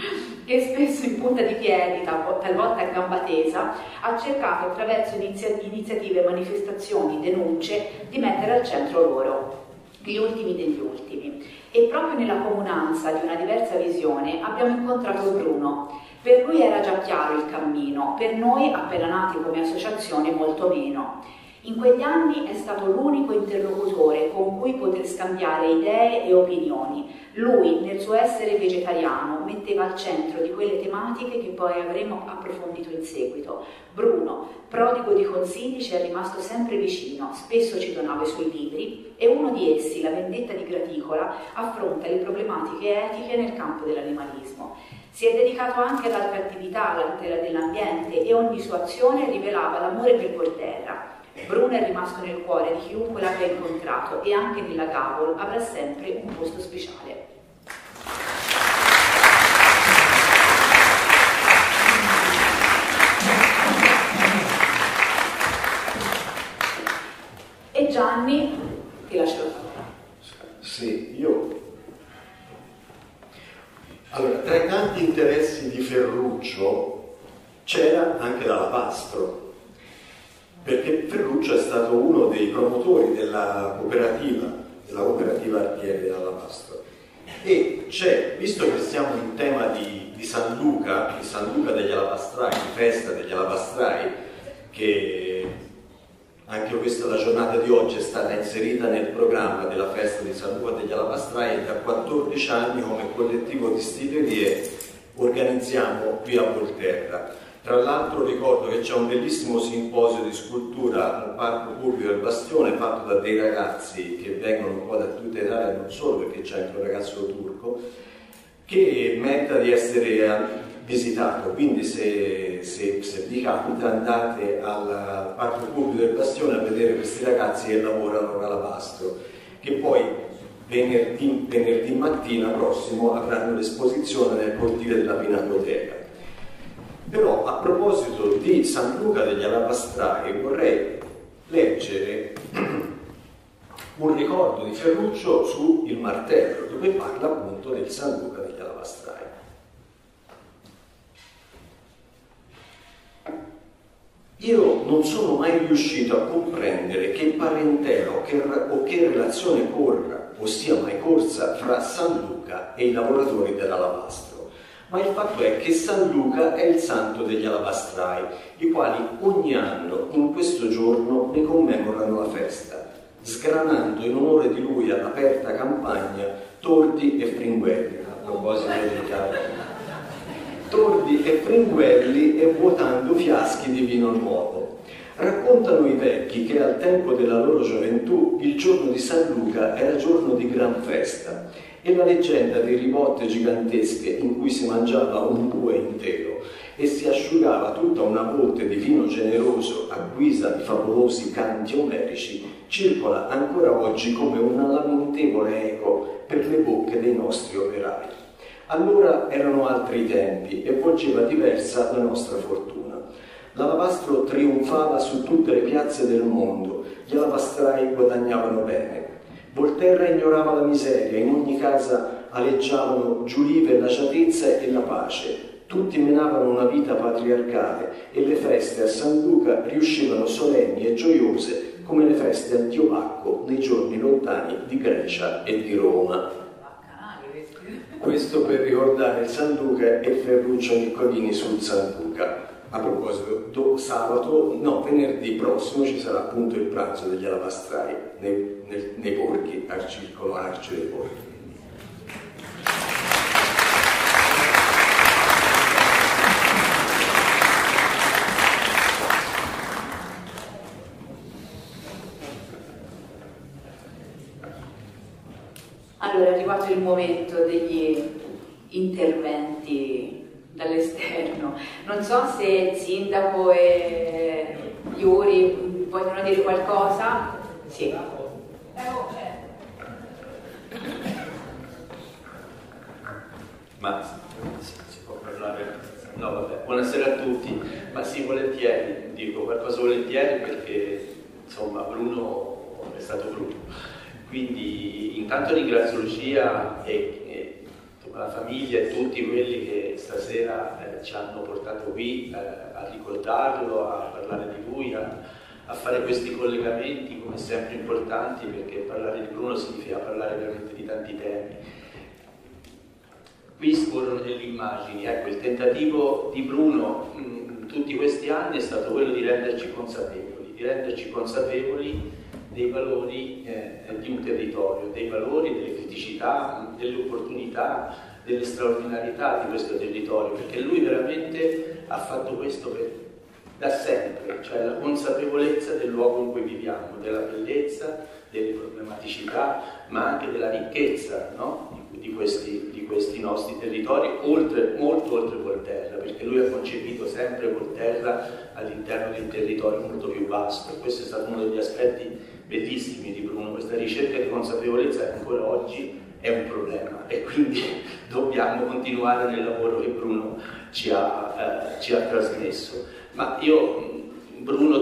Speaker 1: e spesso in punta di piedi, talvolta a gamba tesa, ha cercato attraverso iniziative, manifestazioni, denunce di mettere al centro loro, gli ultimi degli ultimi. E proprio nella comunanza di una diversa visione abbiamo incontrato Bruno. Per lui era già chiaro il cammino, per noi appena nati come associazione molto meno. In quegli anni è stato l'unico interlocutore con cui poter scambiare idee e opinioni. Lui, nel suo essere vegetariano, metteva al centro di quelle tematiche che poi avremo approfondito in seguito. Bruno, prodigo di consigli, ci è rimasto sempre vicino, spesso ci donava i suoi libri e uno di essi, La vendetta di Graticola, affronta le problematiche etiche nel campo dell'animalismo. Si è dedicato anche ad altre attività, alla tutela dell'ambiente, e ogni sua azione rivelava l'amore per Volterra. Bruno è rimasto nel cuore di chiunque l'abbia incontrato e anche nella Gavol avrà sempre un posto speciale. E Gianni, ti lascio la parola.
Speaker 4: Sì, io... Allora, tra i tanti interessi di Ferruccio c'era anche l'alabastro, perché Ferruccio è stato uno dei promotori della cooperativa Artieri dell'Alabastro. E c'è, visto che siamo in tema di San Luca degli Alabastrai, di festa degli Alabastrai, che anche questa, la giornata di oggi, è stata inserita nel programma della festa di San Luca degli Alabastrai, e da 14 anni come collettivo di stilerie organizziamo qui a Volterra. Tra l'altro ricordo che c'è un bellissimo simposio di scultura al Parco Pubblico del Bastione, fatto da dei ragazzi che vengono un po' da tutta Italia, non solo, perché c'è anche un ragazzo turco, che merita di essere visitato. Quindi se vi capita, andate al Parco Pubblico del Bastione a vedere questi ragazzi che lavorano all'alabastro, che poi venerdì mattina prossimo avranno l'esposizione nel cortile della Pinacoteca. Però a proposito di San Luca degli Alabastrai vorrei leggere un ricordo di Ferruccio su Il Martello, dove parla appunto del San Luca degli Alabastrai. Io non sono mai riuscito a comprendere che parentela o che relazione corra, o sia mai corsa, fra San Luca e i lavoratori dell'alabastro. Ma il fatto è che San Luca è il santo degli alabastrai, i quali ogni anno in questo giorno ne commemorano la festa, sgranando in onore di lui all'aperta campagna tordi e fringuelli. A proposito di tordi e fringuelli, e vuotando fiaschi di vino nuovo. Raccontano i vecchi che al tempo della loro gioventù il giorno di San Luca era giorno di gran festa, e la leggenda di ribotte gigantesche in cui si mangiava un bue intero e si asciugava tutta una botte di vino generoso a guisa di favolosi canti omerici circola ancora oggi come una lamentevole eco per le bocche dei nostri operai. Allora erano altri tempi e volgeva diversa la nostra fortuna. L'alabastro trionfava su tutte le piazze del mondo, gli alabastrai guadagnavano bene. Volterra ignorava la miseria, in ogni casa aleggiavano giulive l'aciatezza e la pace. Tutti menavano una vita patriarcale e le feste a San Luca riuscivano solenni e gioiose come le feste al dio Bacco nei giorni lontani di Grecia e di Roma. Questo per ricordare il San Luca e Ferruccio Niccolini sul San Luca. A proposito, venerdì prossimo ci sarà appunto il pranzo degli alabastrai nei borghi, al circolo Arce dei Borghi.
Speaker 1: Allora è arrivato il momento degli interventi dall'esterno. Non so se il sindaco e Iuri vogliono dire qualcosa. Sì.
Speaker 9: Ma si può parlare? No, vabbè. Buonasera a tutti. Ma sì, volentieri, dico qualcosa volentieri perché insomma Bruno è stato Bruno. Quindi intanto ringrazio Lucia e la famiglia e tutti quelli che stasera ci hanno portato qui a ricordarlo, a parlare di lui, a fare questi collegamenti come sempre importanti, perché parlare di Bruno significa parlare veramente di tanti temi. Qui scorrono delle immagini, ecco, il tentativo di Bruno in tutti questi anni è stato quello di renderci consapevoli dei valori di un territorio, dei valori, delle criticità, delle opportunità, delle straordinarietà di questo territorio, perché lui veramente ha fatto questo da sempre, cioè la consapevolezza del luogo in cui viviamo, della bellezza, delle problematicità, ma anche della ricchezza, no? di questi nostri territori, molto oltre Volterra, perché lui ha concepito sempre Volterra all'interno di un territorio molto più vasto, e questo è stato uno degli aspetti bellissimi di Bruno, questa ricerca di consapevolezza che ancora oggi è un problema, e quindi dobbiamo continuare nel lavoro che Bruno ci ha trasmesso. Ma io Bruno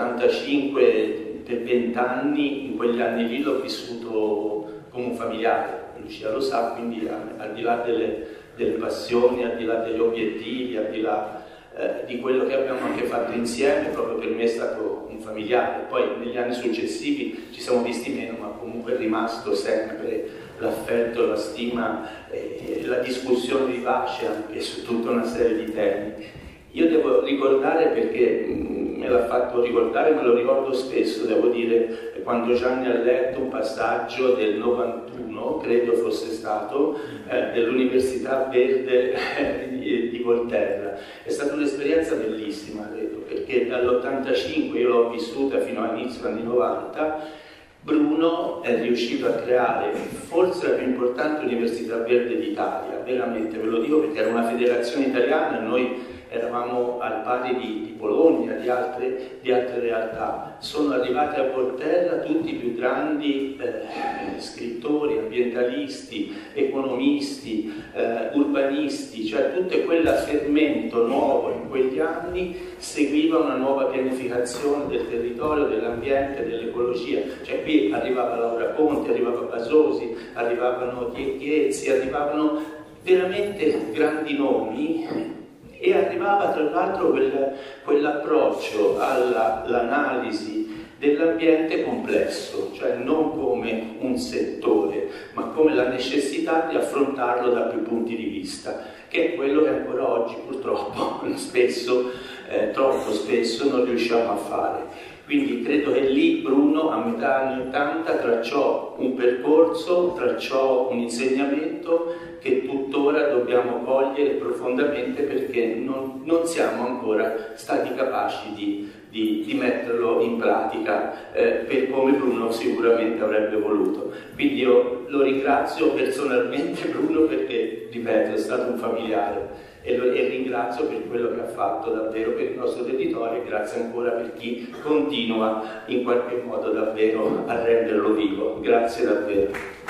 Speaker 9: dall'85, per 20 anni, in quegli anni lì l'ho vissuto come un familiare, Lucia lo sa, quindi al di là delle passioni, al di là degli obiettivi, al di là di quello che abbiamo anche fatto insieme, proprio per me è stato un familiare. Poi negli anni successivi ci siamo visti meno, ma comunque è rimasto sempre l'affetto, la stima, la discussione vivace anche su tutta una serie di temi. Io devo ricordare, perché me l'ha fatto ricordare, me lo ricordo spesso, devo dire, quando Gianni ha letto un passaggio del 91, credo fosse stato, dell'Università Verde di Volterra. È stata un'esperienza bellissima, credo, perché dall'85 io l'ho vissuta fino all'inizio degli anni 90, Bruno è riuscito a creare forse la più importante Università Verde d'Italia, veramente, ve lo dico perché era una federazione italiana e noi eravamo al pari di Bologna, di altre realtà. Sono arrivati a Volterra tutti i più grandi scrittori, ambientalisti, economisti, urbanisti, cioè tutto quel fermento nuovo in quegli anni seguiva una nuova pianificazione del territorio, dell'ambiente, dell'ecologia. Cioè qui arrivava Laura Conti, arrivava Basosi, arrivavano Chiezzi, arrivavano veramente grandi nomi, e arrivava tra l'altro quell'approccio all'analisi dell'ambiente complesso, cioè non come un settore, ma come la necessità di affrontarlo da più punti di vista, che è quello che ancora oggi purtroppo troppo spesso non riusciamo a fare. Quindi credo che lì Bruno a metà anni 80 tracciò un percorso, tracciò un insegnamento che tuttora dobbiamo cogliere profondamente, perché non siamo ancora stati capaci di metterlo in pratica per come Bruno sicuramente avrebbe voluto. Quindi io lo ringrazio personalmente Bruno, perché, ripeto, è stato un familiare, e ringrazio per quello che ha fatto davvero per il nostro territorio, e grazie ancora per chi continua in qualche modo davvero a renderlo vivo. Grazie davvero.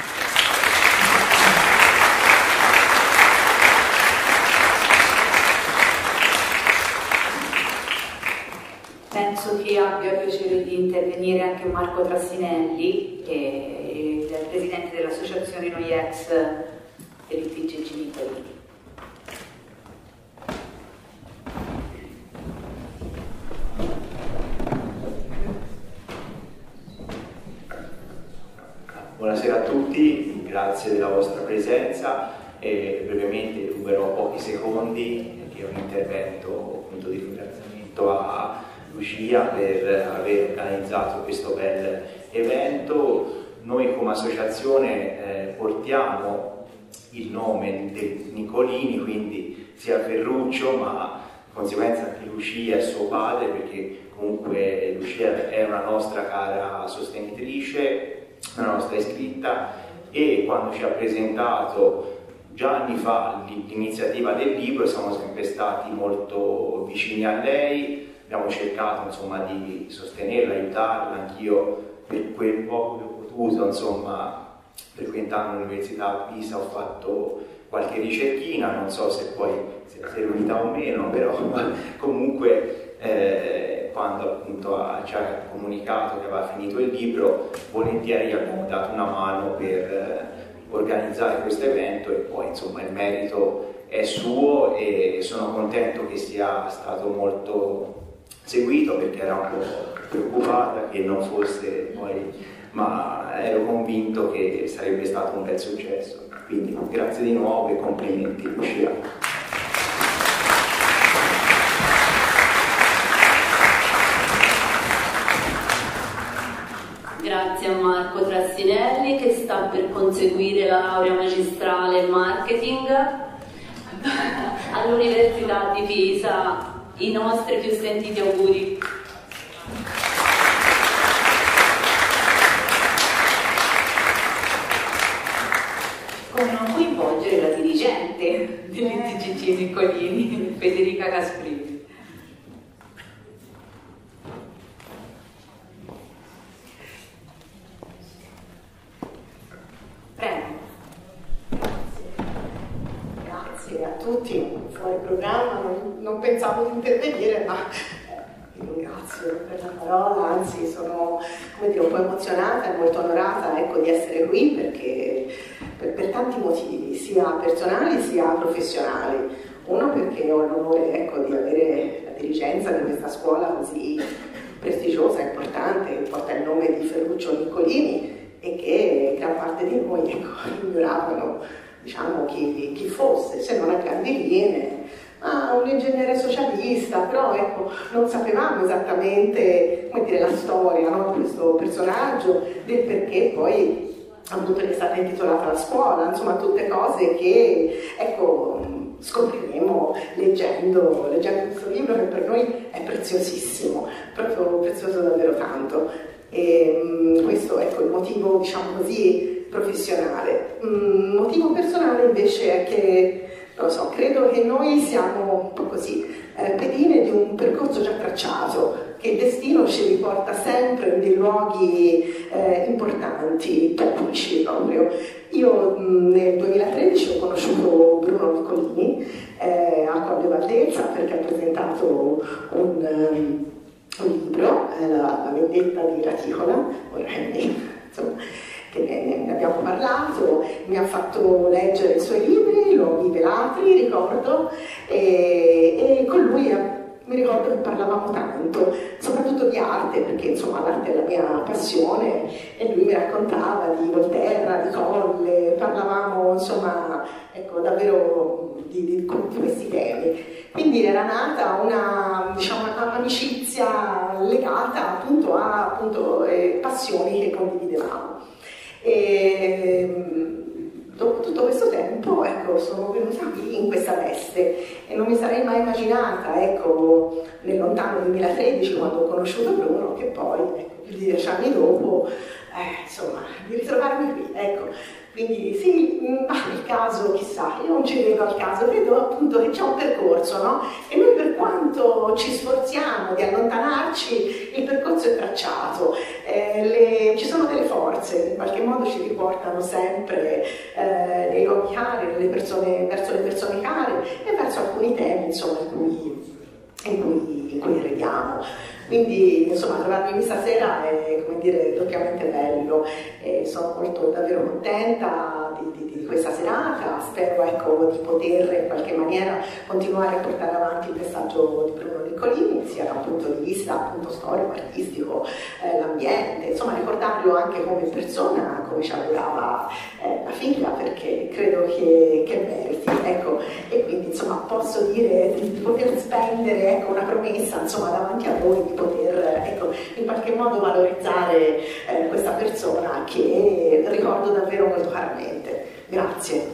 Speaker 1: Penso che abbia piacere di intervenire anche Marco Trassinelli, che è il presidente dell'associazione Noiex per il TGG Italy.
Speaker 10: Buonasera a tutti, grazie della vostra presenza. Brevemente ruberò pochi secondi, che è un intervento appunto di ringraziamento a Lucia per aver organizzato questo bel evento. Noi come associazione portiamo il nome di Nicolini, quindi sia Ferruccio, ma di conseguenza anche Lucia e suo padre, perché comunque Lucia è una nostra cara sostenitrice, una nostra iscritta, e quando ci ha presentato già anni fa l'iniziativa del libro siamo sempre stati molto vicini a lei, abbiamo cercato insomma di sostenerla, aiutarla. Anch'io per quel poco che ho potuto, insomma, frequentando l'università a Pisa ho fatto qualche ricerchina, non so se poi si è riunita o meno, però comunque quando appunto ci ha comunicato che aveva finito il libro, volentieri abbiamo dato una mano per organizzare questo evento, e poi insomma il merito è suo e sono contento che sia stato molto seguito, perché era un po' preoccupata che non fosse poi, ma ero convinto che sarebbe stato un bel successo. Quindi grazie di nuovo e complimenti Lucia.
Speaker 3: Grazie a Marco Trassinelli che sta per conseguire la laurea magistrale in marketing all'Università di Pisa. I nostri più sentiti auguri.
Speaker 1: Come non coinvolgere la dirigente dell'ITGC Niccolini, Federica Casprini. Prego.
Speaker 11: Grazie a tutti, fuori programma, non pensavo di intervenire, ma vi ringrazio per la parola, anzi sono, come dire, un po' emozionata e molto onorata, ecco, di essere qui, perché per tanti motivi, sia personali sia professionali. Uno, perché ho l'onore, ecco, di avere la dirigenza di questa scuola così prestigiosa, importante, che porta il nome di Ferruccio Niccolini, e che gran parte di noi, ecco, ignoravano, diciamo, chi fosse, se non a grandi linee, un ingegnere socialista, però ecco, non sapevamo esattamente, come dire, la storia, no, di questo personaggio, del perché poi appunto è stata intitolata la scuola, insomma tutte cose che, ecco, scopriremo leggendo questo libro, che per noi è preziosissimo, proprio prezioso davvero tanto. E questo, ecco, il motivo, diciamo così, professionale. Motivo personale invece è che, non lo so, credo che noi siamo un po' così, pedine di un percorso già tracciato, che il destino ci riporta sempre in dei luoghi importanti, topici proprio. Io nel 2013 ho conosciuto Bruno Niccolini a Colle Valdezza, perché ha presentato un libro, La vendetta di Raticola, insomma, che ne abbiamo parlato, mi ha fatto leggere i suoi libri, l'ho rivelati, ricordo, e con lui mi ricordo che parlavamo tanto, soprattutto di arte, perché insomma l'arte è la mia passione, e lui mi raccontava di Volterra, di Colle, parlavamo insomma, ecco, davvero di questi temi. Quindi era nata una, diciamo, amicizia legata appunto a passioni che condividevamo. E dopo tutto questo tempo, ecco, sono venuta qui in questa veste e non mi sarei mai immaginata, ecco, nel lontano 2013, quando ho conosciuto Bruno, che poi, ecco, più di 10 anni dopo, insomma, di ritrovarmi qui, ecco. Quindi sì, ma il caso, chissà, io non ci vedo al caso, vedo appunto che c'è un percorso, no? E noi, per quanto ci sforziamo di allontanarci, il percorso è tracciato, ci sono delle forze che in qualche modo ci riportano sempre nei luoghi cari, verso le persone care e verso alcuni temi, insomma, in cui crediamo. Quindi insomma trovarmi qui stasera è, come dire, doppiamente bello, e sono molto davvero contenta di questa serata. Spero, ecco, di poter in qualche maniera continuare a portare avanti il messaggio di Bruno Niccolini, sia da un punto di vista appunto storico, artistico, l'ambiente, insomma ricordarlo anche come persona, come ci augurava la figlia, perché credo che meriti, ecco. E quindi insomma posso dire di poter spendere, ecco, una promessa, insomma, davanti a voi, di poter, ecco, in qualche modo valorizzare questa persona che ricordo davvero molto caramente. Grazie.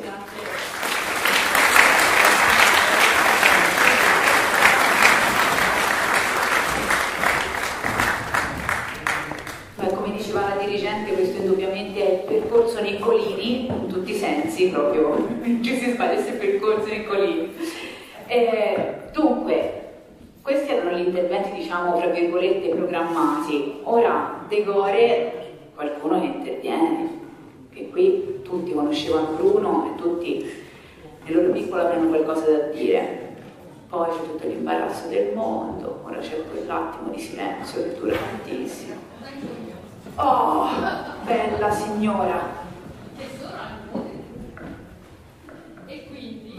Speaker 1: Come diceva la dirigente, questo indubbiamente è il percorso Niccolini, in tutti i sensi, proprio, ci si sbaglia, questo è il percorso Niccolini. Dunque, questi erano gli interventi, diciamo, tra virgolette, programmati. Ora decore qualcuno che interviene, che qui tutti conoscevano Bruno e tutti nel loro piccolo avranno qualcosa da dire. Poi c'è tutto l'imbarazzo del mondo, ora c'è quell'attimo di silenzio che dura tantissimo. Oh, bella signora!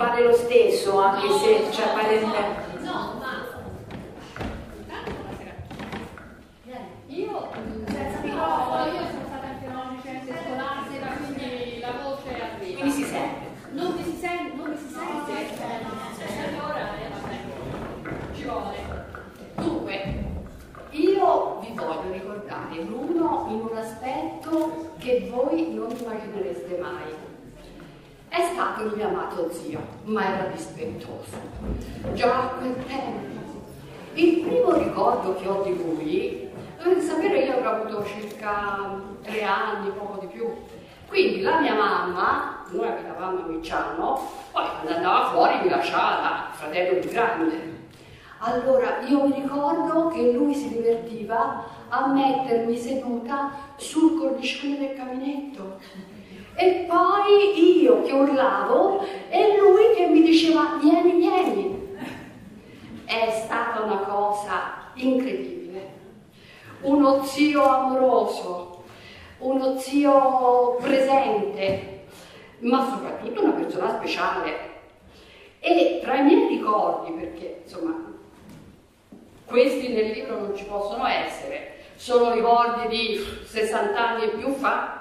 Speaker 1: vale lo stesso, anche se c'è parente.
Speaker 6: No, ma io senza microfono, io sono stata anche una docente scolastica, quindi la voce arriva.
Speaker 1: Quindi si sente.
Speaker 6: Non mi si sente? Allora ci vuole. Dunque, io vi voglio ricordare Bruno in un aspetto che voi non immaginereste mai. È stato il mio amato zio, ma era dispettoso. Già a quel tempo. Il primo ricordo che ho di lui, dovete sapere, io avrò avuto circa 3 anni, poco di più. Quindi la mia mamma, noi abitavamo a Micciano, poi quando andava fuori mi lasciava il fratello più grande. Allora io mi ricordo che lui si divertiva a mettermi seduta sul cornicione del caminetto. E poi io che urlavo e lui che mi diceva vieni, vieni. È stata una cosa incredibile. Uno zio amoroso, uno zio presente, ma soprattutto una persona speciale. E tra i miei ricordi, perché insomma questi nel libro non ci possono essere, sono ricordi di 60 anni e più fa,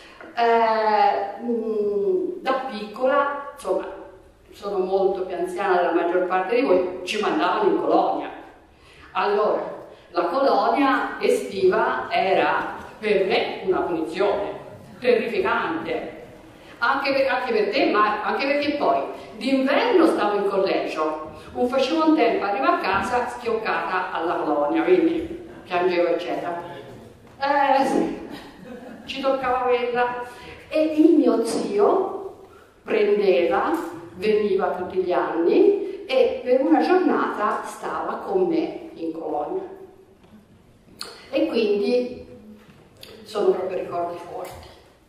Speaker 6: da piccola, insomma, sono molto più anziana della maggior parte di voi, ci mandavano in colonia. Allora, la colonia estiva era per me una punizione terrificante, anche per te, ma anche perché poi d'inverno stavo in collegio, non facevo un tempo, arrivo a casa schioccata alla colonia, quindi piangevo eccetera. Sì, ci toccava quella. E il mio zio prendeva, veniva tutti gli anni e per una giornata stava con me in colonia. E quindi sono proprio ricordi forti.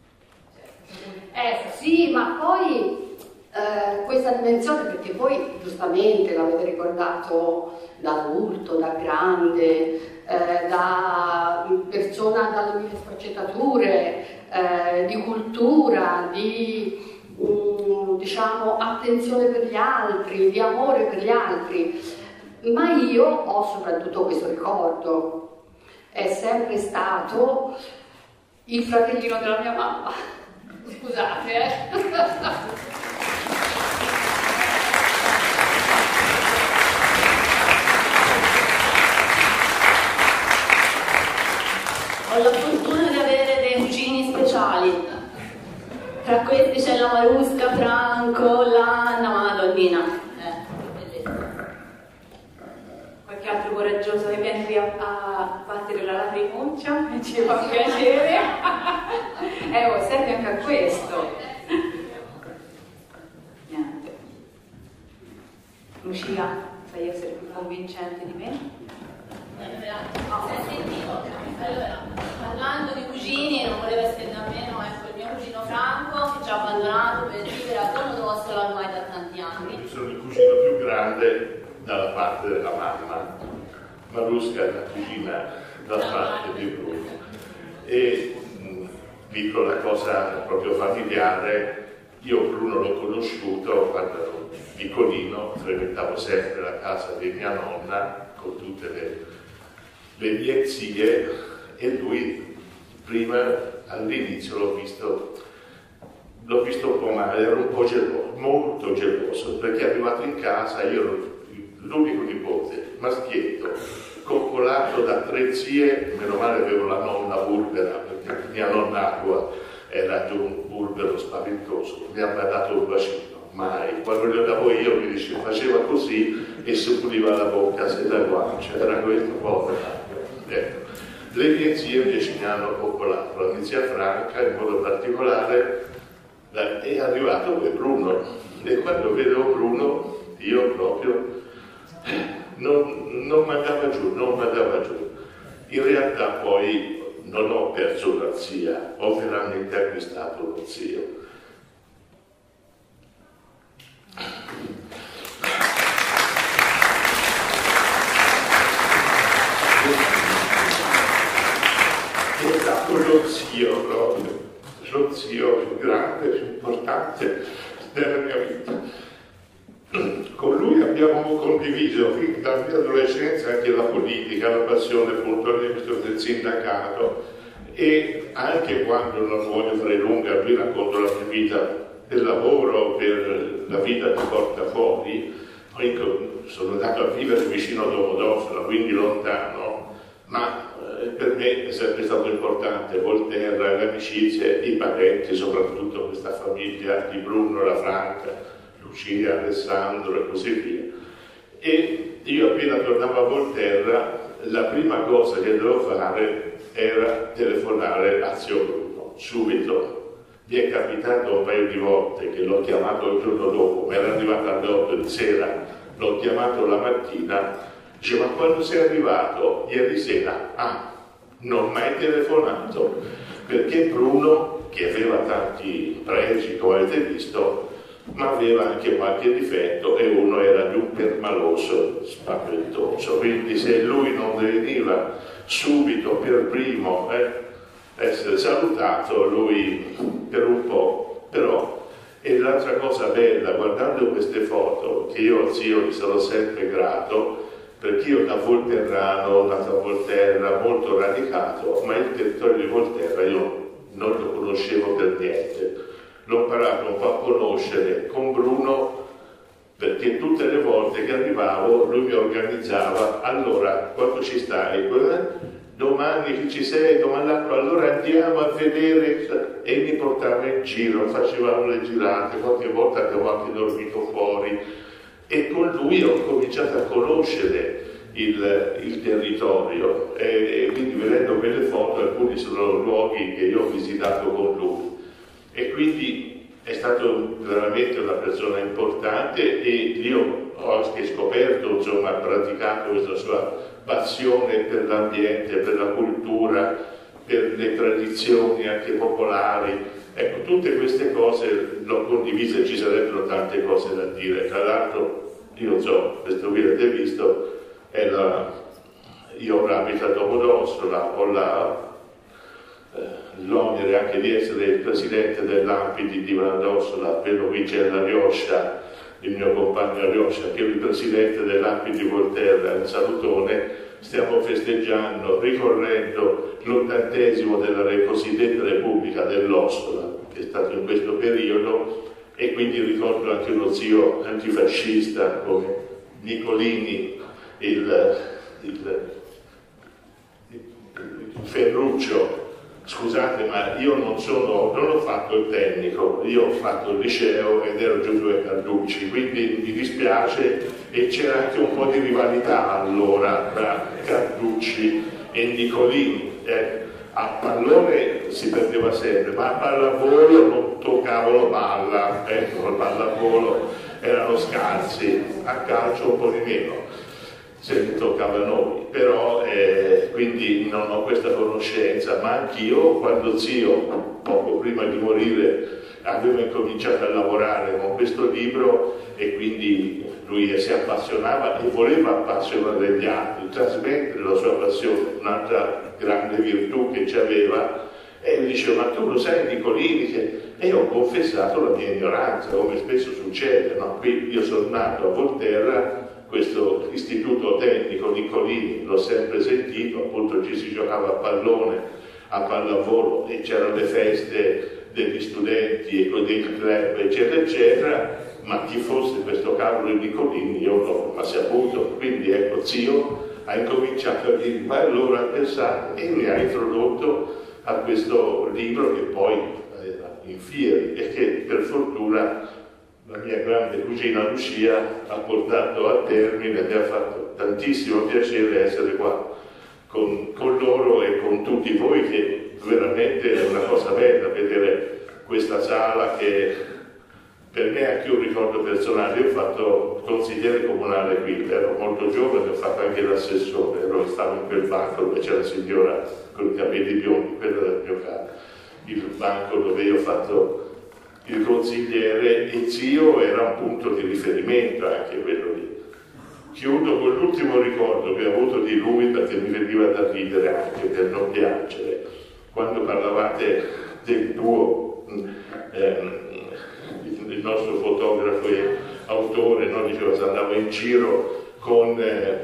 Speaker 6: Sì, ma poi questa dimensione, perché voi giustamente l'avete ricordato da adulto, da grande, da persona dalle mille sfaccettature, di cultura, di diciamo attenzione per gli altri, di amore per gli altri, ma io ho soprattutto questo ricordo, è sempre stato il fratellino della mia mamma, scusate
Speaker 3: Ho la fortuna di avere dei cugini speciali. Tra questi c'è la Marusca, Franco, l'Anna, Madonnina.
Speaker 1: Qualche altro coraggioso che viene qui a battere la lacrimuccia e ci fa piacere. Serve anche a questo. Niente. Lucia, sai essere più convincente di me?
Speaker 3: Allora, parlando di cugini, non voleva essere da meno, ecco, il mio cugino Franco che ci ha abbandonato per vivere a Domodossola ormai da tanti anni.
Speaker 12: Io sono il cugino più grande dalla parte della mamma, Marusca è la cugina dalla parte di Bruno. E piccola cosa proprio familiare, io Bruno l'ho conosciuto quando ero piccolino, frequentavo sempre la casa di mia nonna con tutte le mie zie e lui prima all'inizio l'ho visto un po' male, ero un po' geloso, molto geloso, perché arrivato in casa io ero l'unico nipote, maschietto, coccolato da 3 zie, meno male avevo la nonna bulgara, perché mia nonna Acqua era di un bulgaro spaventoso, mi ha dato un bacino. Mai, quando glielo davo io mi diceva, faceva così e si puliva la bocca, se la guancia, era questo povero. Ecco. Le mie zie invece mi hanno coccolato, la mia zia Franca in modo particolare è arrivato poi Bruno e quando vedo Bruno io proprio non mandava giù. In realtà poi non ho perso una zia, ho veramente acquistato uno zio. È stato lo zio proprio, lo zio più grande, più importante della mia vita. Con lui abbiamo condiviso fin dalla mia adolescenza anche la politica, la passione appunto all'inizio del sindacato, e anche quando, non voglio fare lunga, vi racconto la mia vita del lavoro, per la vita di Portafuori. Sono andato a vivere vicino a Domodossola, quindi lontano, ma per me è sempre stato importante Volterra, le amicizie, i parenti, soprattutto questa famiglia di Bruno, la Franca, Lucia, Alessandro e così via. E io appena tornavo a Volterra, la prima cosa che dovevo fare era telefonare a zio Bruno, subito. Mi è capitato un paio di volte che l'ho chiamato il giorno dopo, mi era arrivata alle 8 di sera, l'ho chiamato la mattina, dice: ma quando sei arrivato? Ieri sera. Ah, non mai telefonato, perché Bruno, che aveva tanti pregi, come avete visto, ma aveva anche qualche difetto, e uno era di un permaloso spaventoso, quindi se lui non veniva subito per primo essere salutato, lui per un po', però. E l'altra cosa bella, guardando queste foto, che io al zio gli sarò sempre grato, perché io da volterrano, nato a Volterra, molto radicato, ma il territorio di Volterra io non lo conoscevo per niente. L'ho imparato un po' a conoscere con Bruno, perché tutte le volte che arrivavo lui mi organizzava: allora, quando ci stai? Domani che ci sei, domani l'altro, allora andiamo a vedere, e mi portava in giro, facevamo le girate, qualche volta avevo anche dormito fuori, e con lui ho cominciato a conoscere il territorio, e quindi vedendo quelle foto alcuni sono luoghi che io ho visitato con lui, e quindi è stato veramente una persona importante, e io ho anche scoperto, insomma, praticato questa sua passione per l'ambiente, per la cultura, per le tradizioni anche popolari. Ecco, tutte queste cose l'ho condivise, ci sarebbero tante cose da dire. Tra l'altro, io so, questo qui avete visto, io ora abito a Domodossola, ho l'onere anche di essere il presidente dell'Ampidi di Vanadossola, per qui c'è la Rioscia, il mio compagno Rioscia, che è il presidente dell'Ampidi di Volterra, in Salutone. Stiamo festeggiando, ricorrendo l'80° della cosiddetta Repubblica dell'Ossola, che è stato in questo periodo, e quindi ricordo anche uno zio antifascista come Nicolini, il Ferruccio. Scusate, ma io non ho fatto il tecnico, io ho fatto il liceo ed ero Giosuè Carducci, quindi mi dispiace, e c'era anche un po' di rivalità allora tra Carducci e Nicolini. A pallone si perdeva sempre, ma a pallavolo non toccavano palla, ecco, il pallavolo erano scarsi, a calcio un po' di meno, se mi toccava a noi, però quindi non ho questa conoscenza, ma anch'io, quando zio, poco prima di morire, aveva incominciato a lavorare con questo libro, e quindi lui si appassionava e voleva appassionare gli altri, trasmettere la sua passione, un'altra grande virtù che ci aveva, e mi diceva: ma tu lo sai Nicolini? E ho confessato la mia ignoranza, come spesso succede, no? Qui io sono nato a Volterra, questo istituto tecnico Nicolini l'ho sempre sentito, appunto ci si giocava a pallone, a pallavolo, e c'erano le feste degli studenti e dei club, eccetera eccetera, ma chi fosse questo cavolo di Nicolini io non l'ho mai saputo. Quindi ecco, zio ha incominciato a dire: ma allora pensate, e mi ha introdotto a questo libro, che poi era in fieri, e che per fortuna la mia grande cugina Lucia ha portato a termine, e mi ha fatto tantissimo piacere essere qua con loro e con tutti voi, che veramente è una cosa bella vedere questa sala, che per me è anche un ricordo personale. Io ho fatto consigliere comunale qui, ero molto giovane, ho fatto anche l'assessore, stavo in quel banco dove c'è la signora con i capelli biondi, quello del mio caso, il banco dove io ho fatto il consigliere, e zio era un punto di riferimento anche quello lì. Chiudo con l'ultimo ricordo che ho avuto di lui, perché mi veniva da ridere anche per non piangere. Quando parlavate del tuo, il nostro fotografo e autore, no, di cosa, andavo in giro con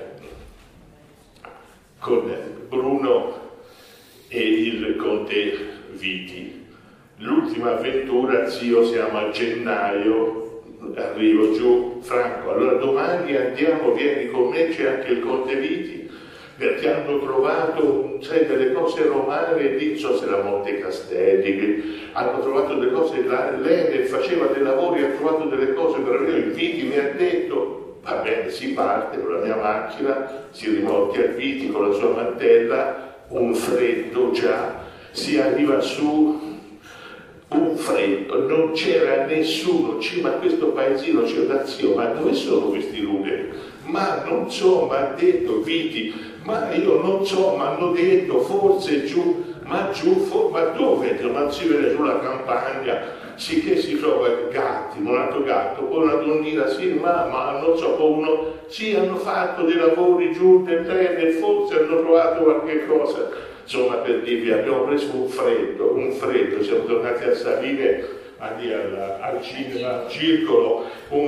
Speaker 12: Bruno e il conte Viti. L'ultima avventura, zio, siamo a gennaio, arrivo giù, Franco, allora domani andiamo, vieni con me, c'è anche il conte Viti, perché hanno trovato, sai, delle cose romane, lì, non so se era Monte Castelli, hanno trovato delle cose, lei faceva dei lavori, ha trovato delle cose meravigliose, il Viti mi ha detto, va bene, si parte con la mia macchina, si rimorchia il Viti con la sua mantella, un freddo già, si arriva su, un freddo, non c'era nessuno, ma questo paesino c'è da zio, ma dove sono questi numeri? Ma non so, ma ha detto Viti, ma io non so, ma hanno detto forse giù, ma dove? Non si vede sulla campagna, sì che si trova gatti, un altro gatto, poi una donnina, sì, ma non so, poi uno, sì, hanno fatto dei lavori giù del treno, forse hanno trovato qualche cosa. Insomma, per dirvi, abbiamo preso un freddo, siamo tornati a salire al cinema, al circolo,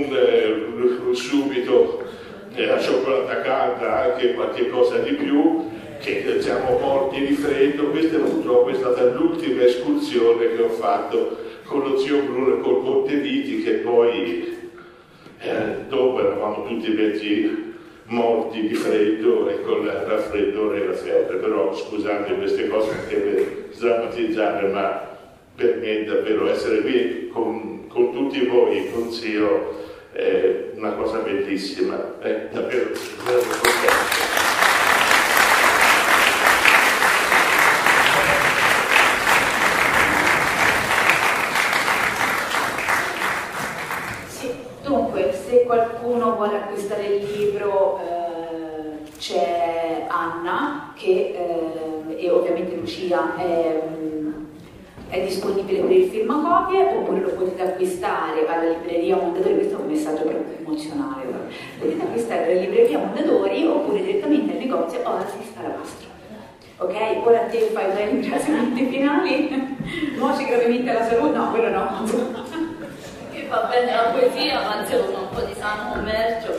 Speaker 12: subito la cioccolata calda, anche qualche cosa di più, che siamo morti di freddo. Questa purtroppo è stata l'ultima escursione che ho fatto con lo zio Bruno e col conte Viti, che poi dopo eravamo tutti mezzi morti di freddo e con il raffreddore e la febbre. Però scusate queste cose anche per sdrammatizzare, ma per me davvero essere qui con tutti voi, con zio, è una cosa bellissima, è davvero contento.
Speaker 1: Dunque, se qualcuno vuole acquistare il libro, c'è Anna e ovviamente Lucia è disponibile per il firmacopie, oppure lo potete acquistare alla libreria Mondadori. Questo è un messaggio proprio emozionale. Potete acquistare alla libreria Mondadori oppure direttamente al negozio Oasis Alabastro. Ok? Ora te fai i tuoi ringraziamenti finali. Nuoci gravemente alla salute? No, quello no.
Speaker 3: Va bene la poesia, ma insomma un po' di sano commercio.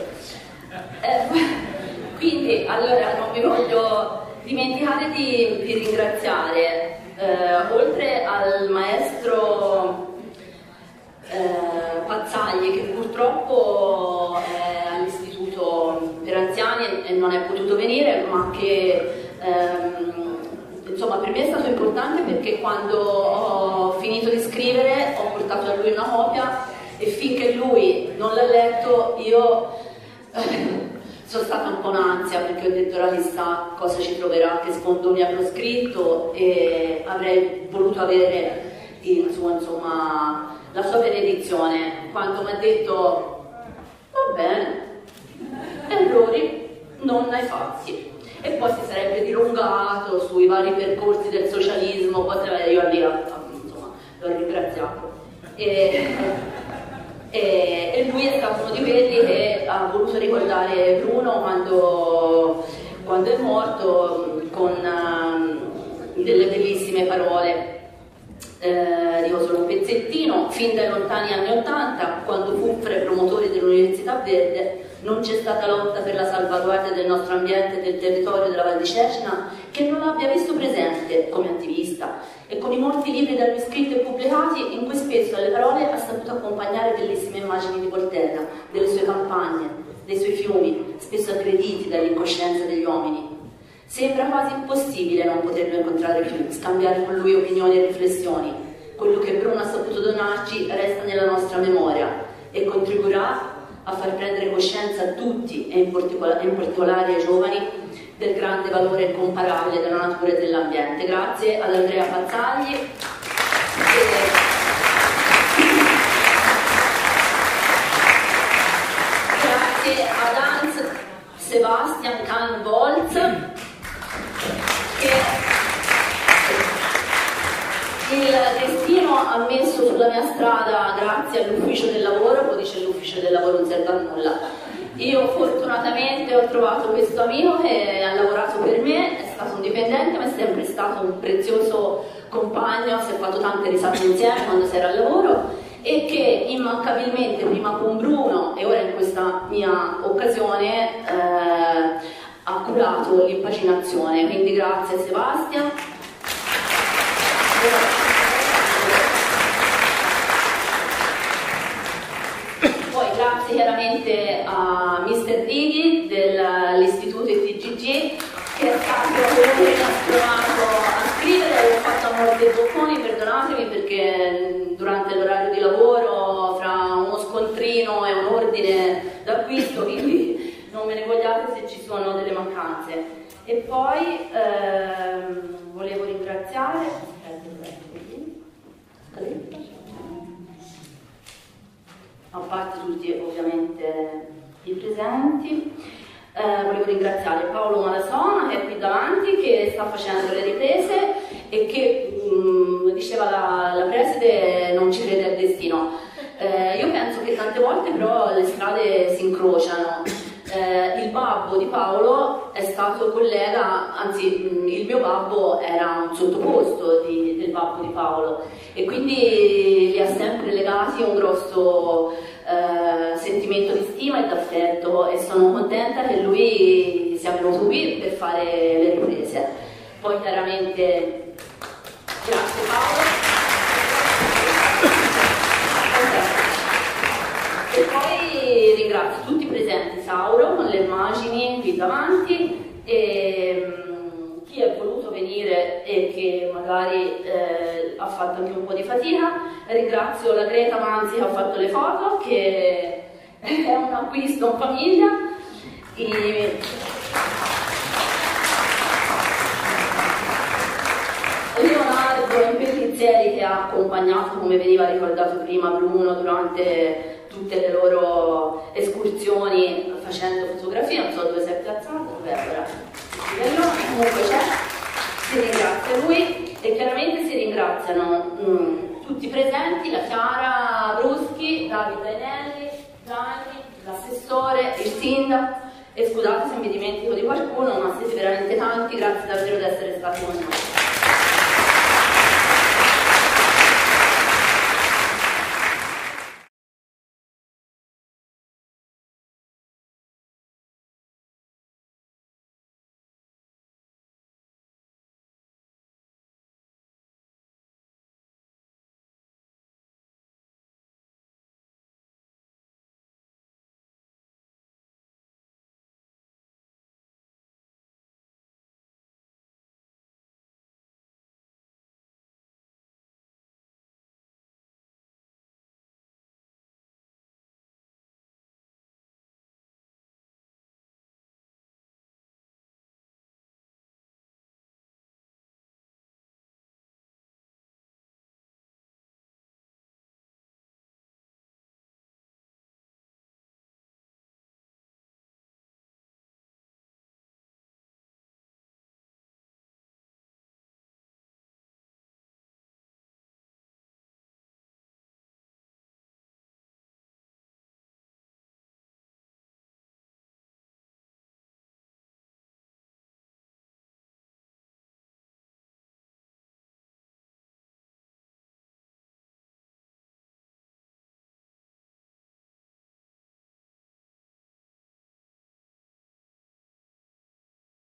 Speaker 3: Quindi, allora, non mi voglio dimenticare di ringraziare, oltre al maestro Pazzagli, che purtroppo è all'istituto per anziani e non è potuto venire, ma che insomma per me è stato importante, perché quando ho finito di scrivere ho portato a lui una copia e finché lui non l'ha letto io sono stata un po' in ansia, perché ho detto ora chissà cosa ci troverà, che sfondoni avrò scritto, e avrei voluto avere insomma, la sua benedizione. Quando mi ha detto va bene, errori non ne hai fatti, e poi si sarebbe dilungato sui vari percorsi del socialismo, poi io lì insomma l'ho ringraziato. E lui è stato uno di quelli che ha voluto ricordare Bruno quando è morto, con delle bellissime parole. Dico solo un pezzettino: fin dai lontani anni '80, quando fu fra i promotori dell'Università Verde, non c'è stata lotta per la salvaguardia del nostro ambiente e del territorio della Val di Cecina che non l'abbia visto presente come attivista, e con i molti libri da lui scritti e pubblicati, in cui spesso alle parole ha saputo accompagnare bellissime immagini di Volterra, delle sue campagne, dei suoi fiumi, spesso aggrediti dall'incoscienza degli uomini. Sembra quasi impossibile non poterlo incontrare più, scambiare con lui opinioni e riflessioni. Quello che Bruno ha saputo donarci resta nella nostra memoria e contribuirà a far prendere coscienza a tutti, e in particolare ai giovani, del grande valore incomparabile della natura e dell'ambiente. Grazie ad Andrea Pazzagli. Grazie ad Hans Sebastian Kahn-Bolz, che il destino ha messo sulla mia strada grazie all'ufficio del lavoro. Poi dice l'ufficio del lavoro non serve a nulla. Io fortunatamente ho trovato questo amico che ha lavorato per me, è stato un dipendente, ma è sempre stato un prezioso compagno, si è fatto tante risate insieme quando si era al lavoro, e che immancabilmente prima con Bruno e ora in questa mia occasione ha curato l'impaginazione. Quindi grazie Sebastian. Poi grazie chiaramente a Mr. Dighi dell'Istituto ITGG, che è stato quello che mi ha provato a scrivere. Ho fatto a morte i bocconi, perdonatemi, perché durante l'orario di lavoro fra uno scontrino e un ordine d'acquisto, quindi non me ne vogliate se ci sono delle mancanze. E poi volevo ringraziare a parte tutti ovviamente i presenti, volevo ringraziare Paolo Malasona che è qui davanti, che sta facendo le riprese e che diceva la preside non ci crede al destino. Io penso che tante volte però le strade si incrociano. Il babbo di Paolo è stato collega, anzi il mio babbo era un sottoposto del babbo di Paolo e quindi li ha sempre legati un grosso sentimento di stima e d'affetto, e sono contenta che lui sia venuto qui per fare le riprese. Poi chiaramente grazie Paolo. E poi ringrazio tutti i presenti, Sauro con le immagini qui davanti, e chi è voluto venire e che magari ha fatto anche un po' di fatica. Ringrazio la Greta Manzi che ha fatto le foto, che è un acquisto in famiglia. Leonardo Impellizieri, che ha accompagnato, come veniva ricordato prima, Bruno durante tutte le loro escursioni facendo fotografie. Non so dove si è piazzato, comunque c'è. Si ringrazia lui e chiaramente si ringraziano tutti i presenti, la Chiara Bruschi, Davide Ainelli, Gianni, l'assessore, il sindaco, e scusate se mi dimentico di qualcuno, ma siete veramente tanti, grazie davvero di essere stati con noi.